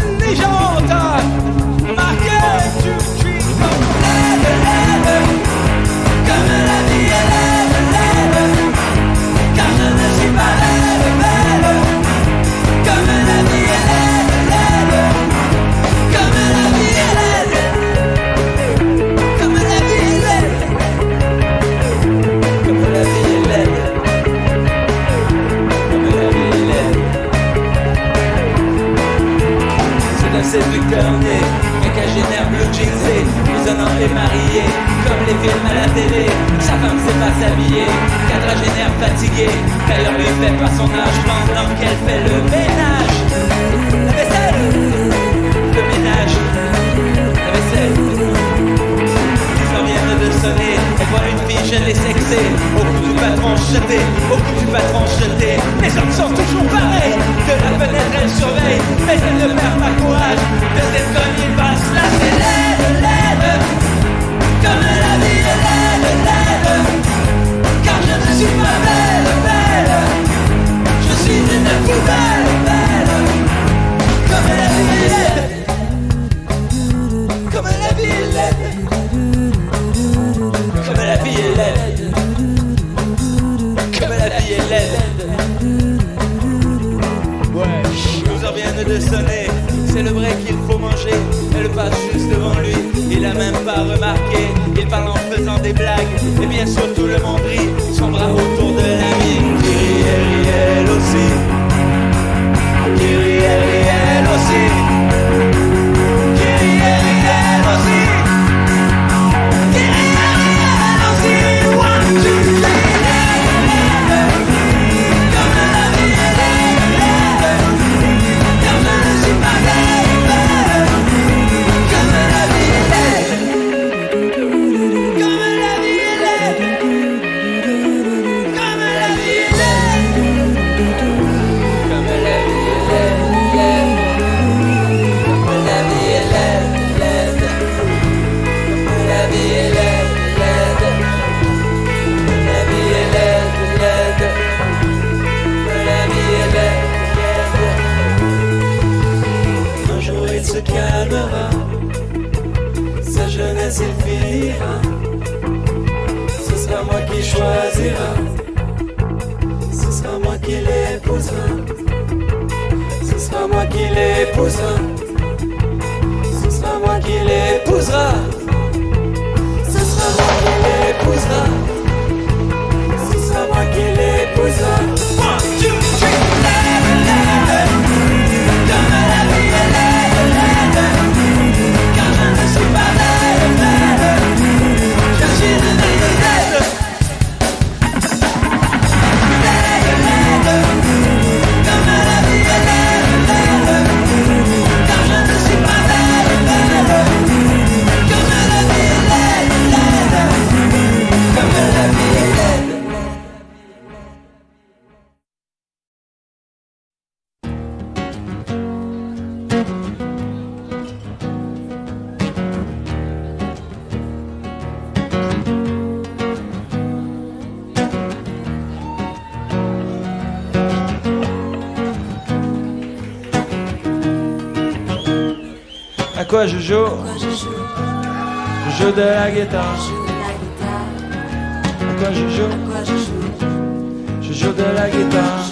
Remarquez, tu suis comme laide, laide, comme la vie est laide, laide, car je ne suis pas laide, laide, comme la vie est laide, laide, comme la vie est laide, comme la vie est laide, comme la vie est laide, comme la vie est laide. C'est un séducteur né, quinquagénaire blue jeansé, résonnant et marié, comme les films à la télé. Sa femme sait pas s'habiller, quadragénaire fatigué, d'ailleurs lui fait pas son âge pendant qu'elle fait le ménage. La vaisselle, le ménage, la vaisselle. Ils en viennent de sonner, elle voit une fille jeune et sexée, au cou du patron jeté, au cou du patron jeté. Les hommes sont toujours pareils, de la fenêtre elle surveille, mais elle ne perd pas courage, de cette conne il passe là, c'est laide, laide, comme la vie est laide, laide, car je ne suis pas belle, belle, je suis une poubelle. choisira. Ce sera moi qui l'épousera. Ce sera moi qui l'épousera. Ce sera moi qui l'épousera. Ce sera moi qui l'épousera. Ce sera moi qui l'épousera. One, two, three. Comme la vie est laide, laide. Car je ne suis pas laide, laide. Je suis de laide, laide. Laide, laide. Comme la vie est laide, laide. Car je ne suis pas laide, laide. Comme la vie est laide, laide. Comme la vie est laide. À quoi je joue? Je joue de la guitare. À quoi je joue? Je joue de la guitare.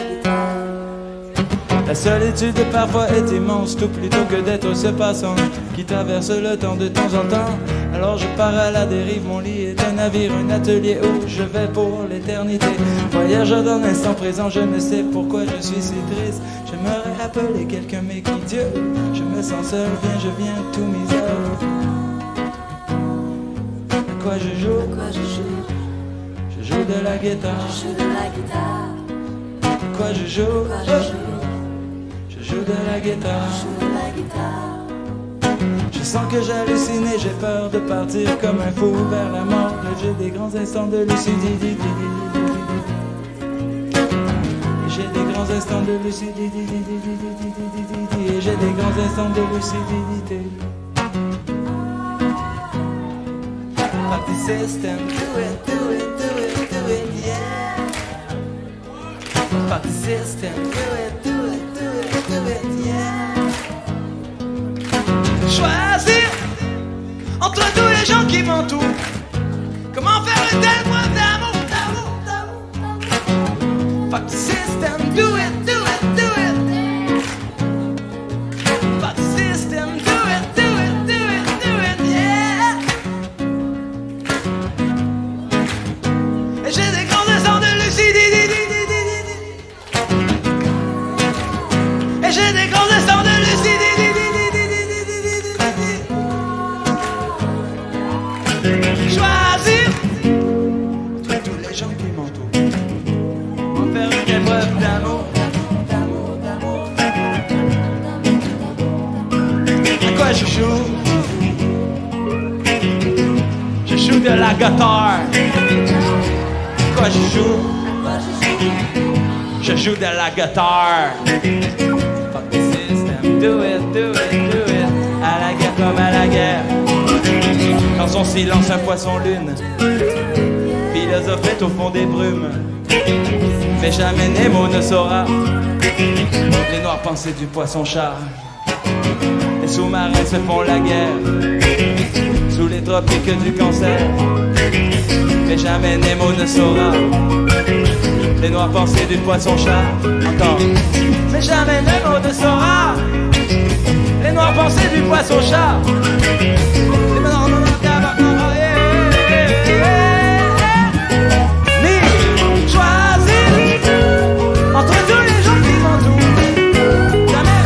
La solitude parfois est immense, tout plutôt que d'être ce passant qui traverse le temps de temps en temps. Alors je pars à la dérive, mon lit est un navire, un atelier où je vais pour l'éternité. Voyageur dans l'instant présent, je ne sais pourquoi je suis si triste. J'aimerais appeler quelqu'un mais qui Dieu? Je me sens seul, viens, je viens tout misère. À quoi je joue? Je joue de la guitare. À quoi je joue? Je joue de la guitare. Je sens que j'hallucine et j'ai peur de partir comme un fou vers la mort. J'ai des grands instants de lucidité. J'ai des grands instants de lucidité. Et j'ai des grands instants de lucidité. Fuck the system, do it, do it, do it, do it, yeah. Fuck the system, do it, do it, do it, do it, yeah. Choisir entre tous les gens qui m'entourent. Comment faire un tel point d'amour, d'amour, d'amour, d'amour. Fuck the system, do it, do it, do it. Fuck the system, do it, do it, do it, do it, yeah. Et j'ai des grands instants de lucidité. Et j'ai des grands instants de lucidité. Choisir entre tous les gens qui m'entourent. En faire une épreuve d'amour. À quoi je joue? Je joue de la guitare. À quoi je joue? Je joue de la guitare. Fuck the system, do it, do it, do it. À la guerre comme à la guerre. Dans son silence un poisson lune philosophait au fond des brumes. Mais jamais Nemo ne saura les noires pensées du poisson chat. Les sous-marins se font la guerre sous les tropiques du cancer. Mais jamais Nemo ne saura les noires pensées du poisson chat. Encore. Mais jamais Nemo ne saura les noires pensées du poisson chat. Entre tous les gens qui m'entourent. Jamais.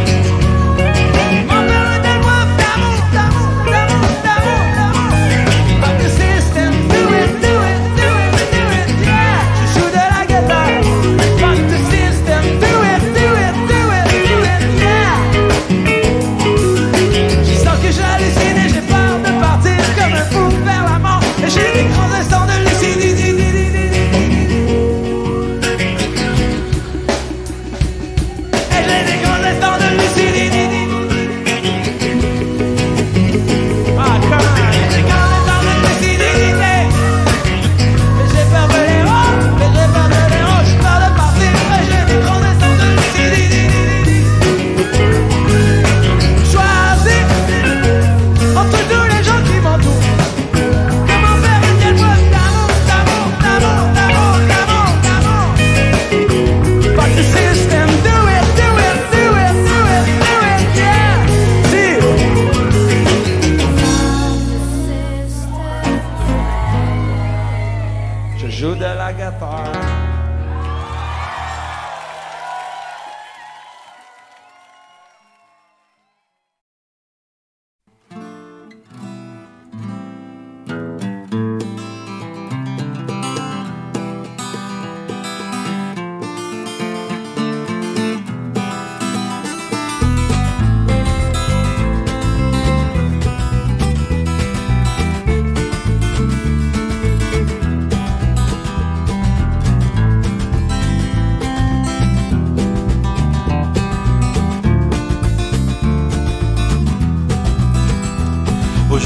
M'en faire un tel waf d'amour, d'amour, d'amour, d'amour, d'amour. Fuck the system, do it, do it, do it, do it, yeah. Je joue de la guitare. Fuck the system, do it, do it, do it, do it, yeah. Je sens que j'hallucine.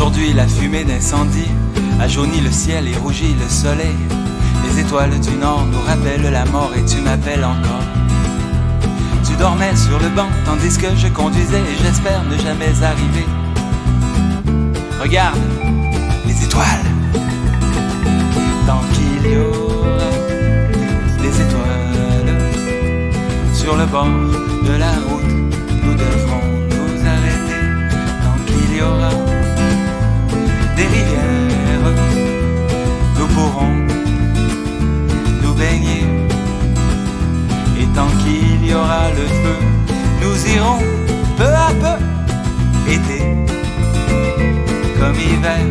Aujourd'hui la fumée d'incendie a jauni le ciel et rougi le soleil. Les étoiles du nord nous rappellent la mort et tu m'appelles encore. Tu dormais sur le banc tandis que je conduisais et j'espère ne jamais arriver. Regarde les étoiles. Tant qu'il y aura des étoiles sur le bord de la route, nous devrons nous arrêter. Tant qu'il y aura des rivières, nous pourrons nous baigner. Et tant qu'il y aura le feu, nous irons peu à peu, été comme hiver.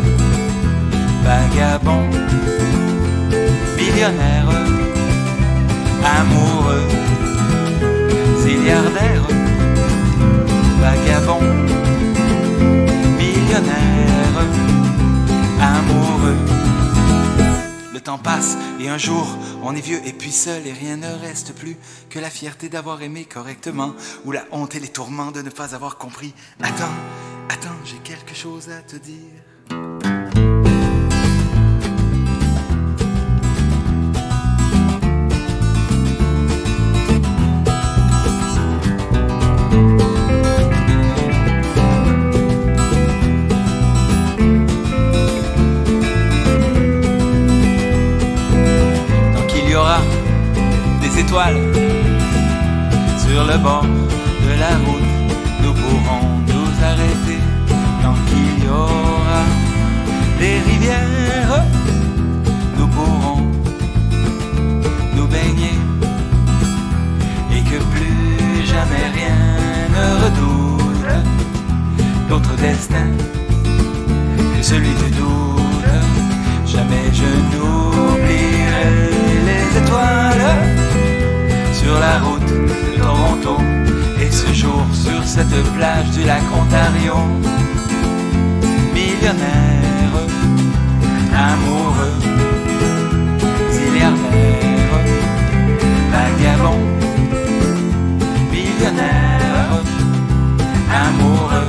Vagabond, millionnaire, amoureux, milliardaire. Vagabond, millionnaire, amoureux. Le temps passe et un jour on est vieux et puis seul et rien ne reste plus que la fierté d'avoir aimé correctement ou la honte et les tourments de ne pas avoir compris. Attends, attends, j'ai quelque chose à te dire. Étoiles sur le bord de la route, nous pourrons nous arrêter. Tant qu'il y aura des rivières, nous pourrons nous baigner et que plus jamais rien ne redoute d'autre destin que celui du doute. Jamais je n'oublierai les étoiles sur la route de Toronto et ce jour sur cette plage du lac Ontario. Millionnaire, amoureux, milliardaire, vagabond, millionnaire, amoureux.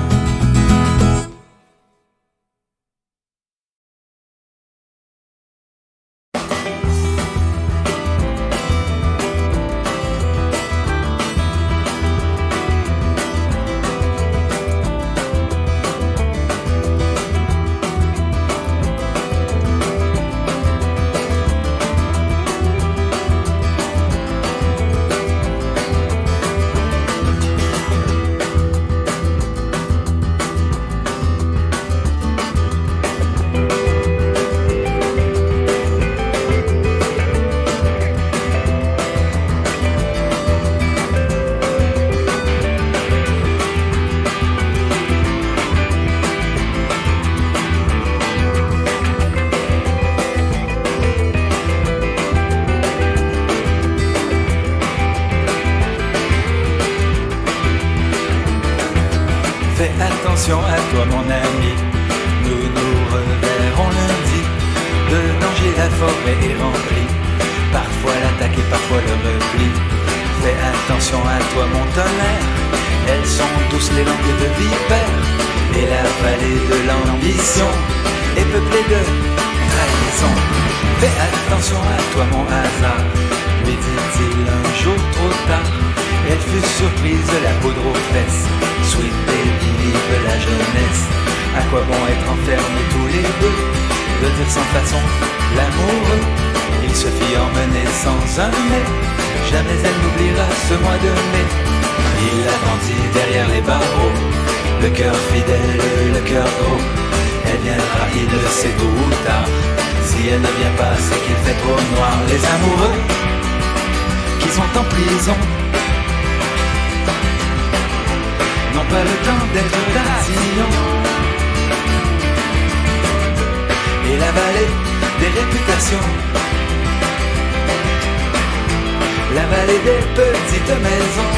Attention à toi mon ami, nous nous reverrons lundi. De danger la forêt est remplie, parfois l'attaque et parfois le repli. Fais attention à toi mon tonnerre, elles sont douces les langues de vipère. Et la vallée de l'ambition est peuplée de trahison. Fais attention à toi mon hasard, lui dit-il un jour trop tard. Elle fut surprise de la poudre aux fesses, sweet baby, vive la jeunesse. À quoi bon être enfermés tous les deux, de dire sans façon l'amoureux. Il se fit emmener sans un mais, jamais elle n'oubliera ce mois de mai. Il l'attendit derrière les barreaux, le cœur fidèle, le cœur gros. Elle viendra, il le sait tôt ou tard. Si elle ne vient pas, c'est qu'il fait trop noir. Les amoureux qui sont en prison n'ont pas le temps d'être tatillons. Et la vallée des réputations, la vallée des petites maisons.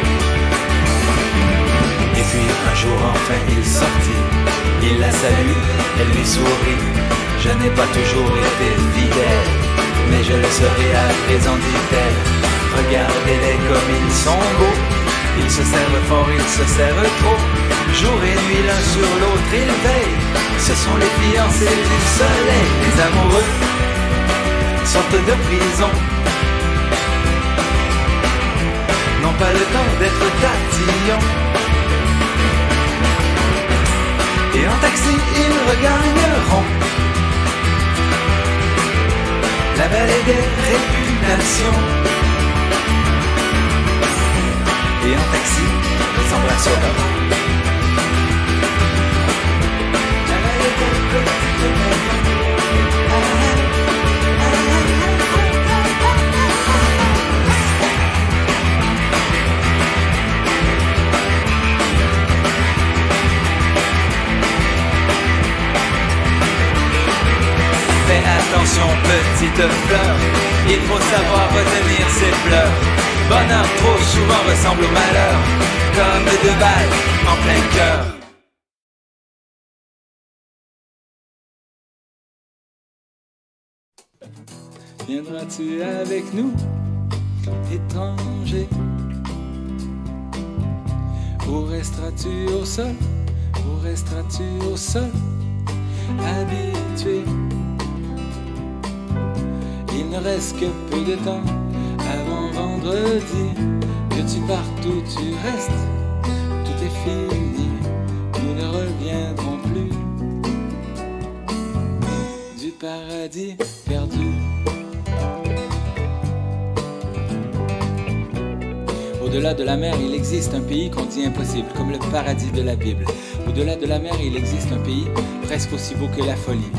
Et puis un jour enfin il sortit, il la salue, elle lui sourit. Je n'ai pas toujours été fidèle, mais je le serai à présent, dit-elle. Regardez-les comme ils sont beaux, Ils se servent fort, ils se servent trop. Jour et nuit l'un sur l'autre ils veillent. Ce sont les fiancés du soleil. Les amoureux sortent de prison, n'ont pas le temps d'être tatillons. Et en taxi ils regagneront la vallée des réputations. Et en taxi ils s'embrasseront la vallée des réputations. Fais attention petite fleur, il faut savoir retenir ses pleurs. Bonheur trop souvent ressemble au malheur, comme deux balles en plein cœur. Viendras-tu avec nous, étranger? Ou resteras-tu au sol? Ou resteras-tu au sol, habitué? Il ne reste que peu de temps avant vendredi, que tu partes où tu restes, tout est fini, nous ne reviendrons plus du paradis perdu. Au-delà de la mer, il existe un pays qu'on dit impossible, comme le paradis de la Bible. Au-delà de la mer, il existe un pays presque aussi beau que la folie.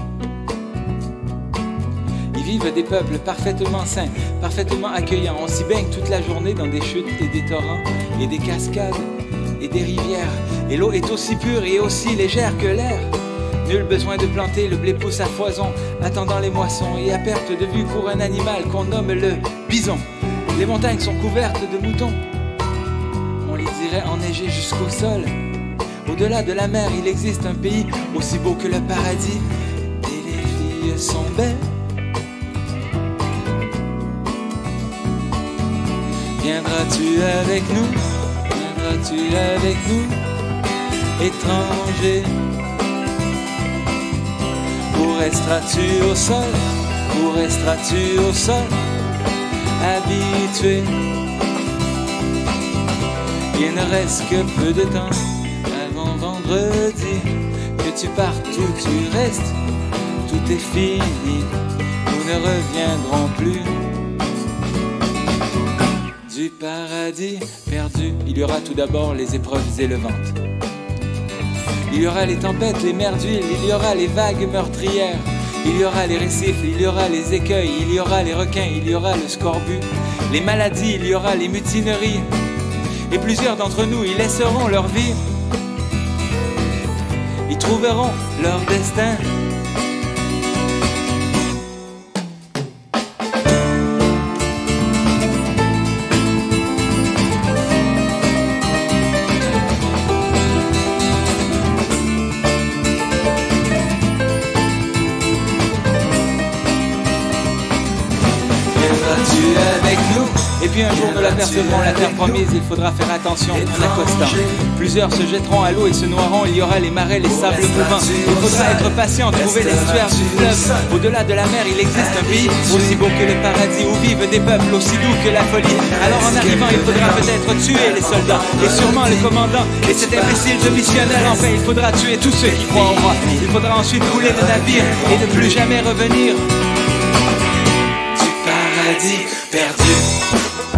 Vivent des peuples parfaitement sains, parfaitement accueillants. On s'y baigne toute la journée dans des chutes et des torrents et des cascades et des rivières. Et l'eau est aussi pure et aussi légère que l'air. Nul besoin de planter, le blé pousse à foison, attendant les moissons. Et à perte de vue court un animal qu'on nomme le bison. Les montagnes sont couvertes de moutons, on les dirait enneigées jusqu'au sol. Au-delà de la mer, il existe un pays aussi beau que le paradis. Et les filles sont belles. Viendras-tu avec nous? Viendras-tu avec nous, étranger? Ou resteras-tu au sol? Ou resteras-tu au sol, habitué? Il ne reste que peu de temps avant vendredi, que tu partes où tu restes, tout est fini, nous ne reviendrons plus du paradis perdu. Il y aura tout d'abord les épreuves élevantes. Il y aura les tempêtes, les mers d'huile, il y aura les vagues meurtrières. Il y aura les récifs, il y aura les écueils, il y aura les requins, il y aura le scorbut. Les maladies, il y aura les mutineries. Et plusieurs d'entre nous y laisseront leur vie. Ils trouveront leur destin. Et puis un jour nous l'apercevrons, la terre promise, il faudra faire attention en accostant. Plusieurs se jetteront à l'eau et se noieront, il y aura les marais, les sables mouvants. Il faudra être patient, trouver l'estuaire du fleuve. Au-delà de la mer, il existe un pays aussi beau que le paradis, où vivent des peuples aussi doux que la folie. Alors en arrivant, il faudra peut-être tuer les soldats, et sûrement le commandant, et cet imbécile de missionnaire. Enfin, il faudra tuer tous ceux qui croient en moi. Il faudra ensuite couler le navire, et ne plus jamais revenir du paradis perdu.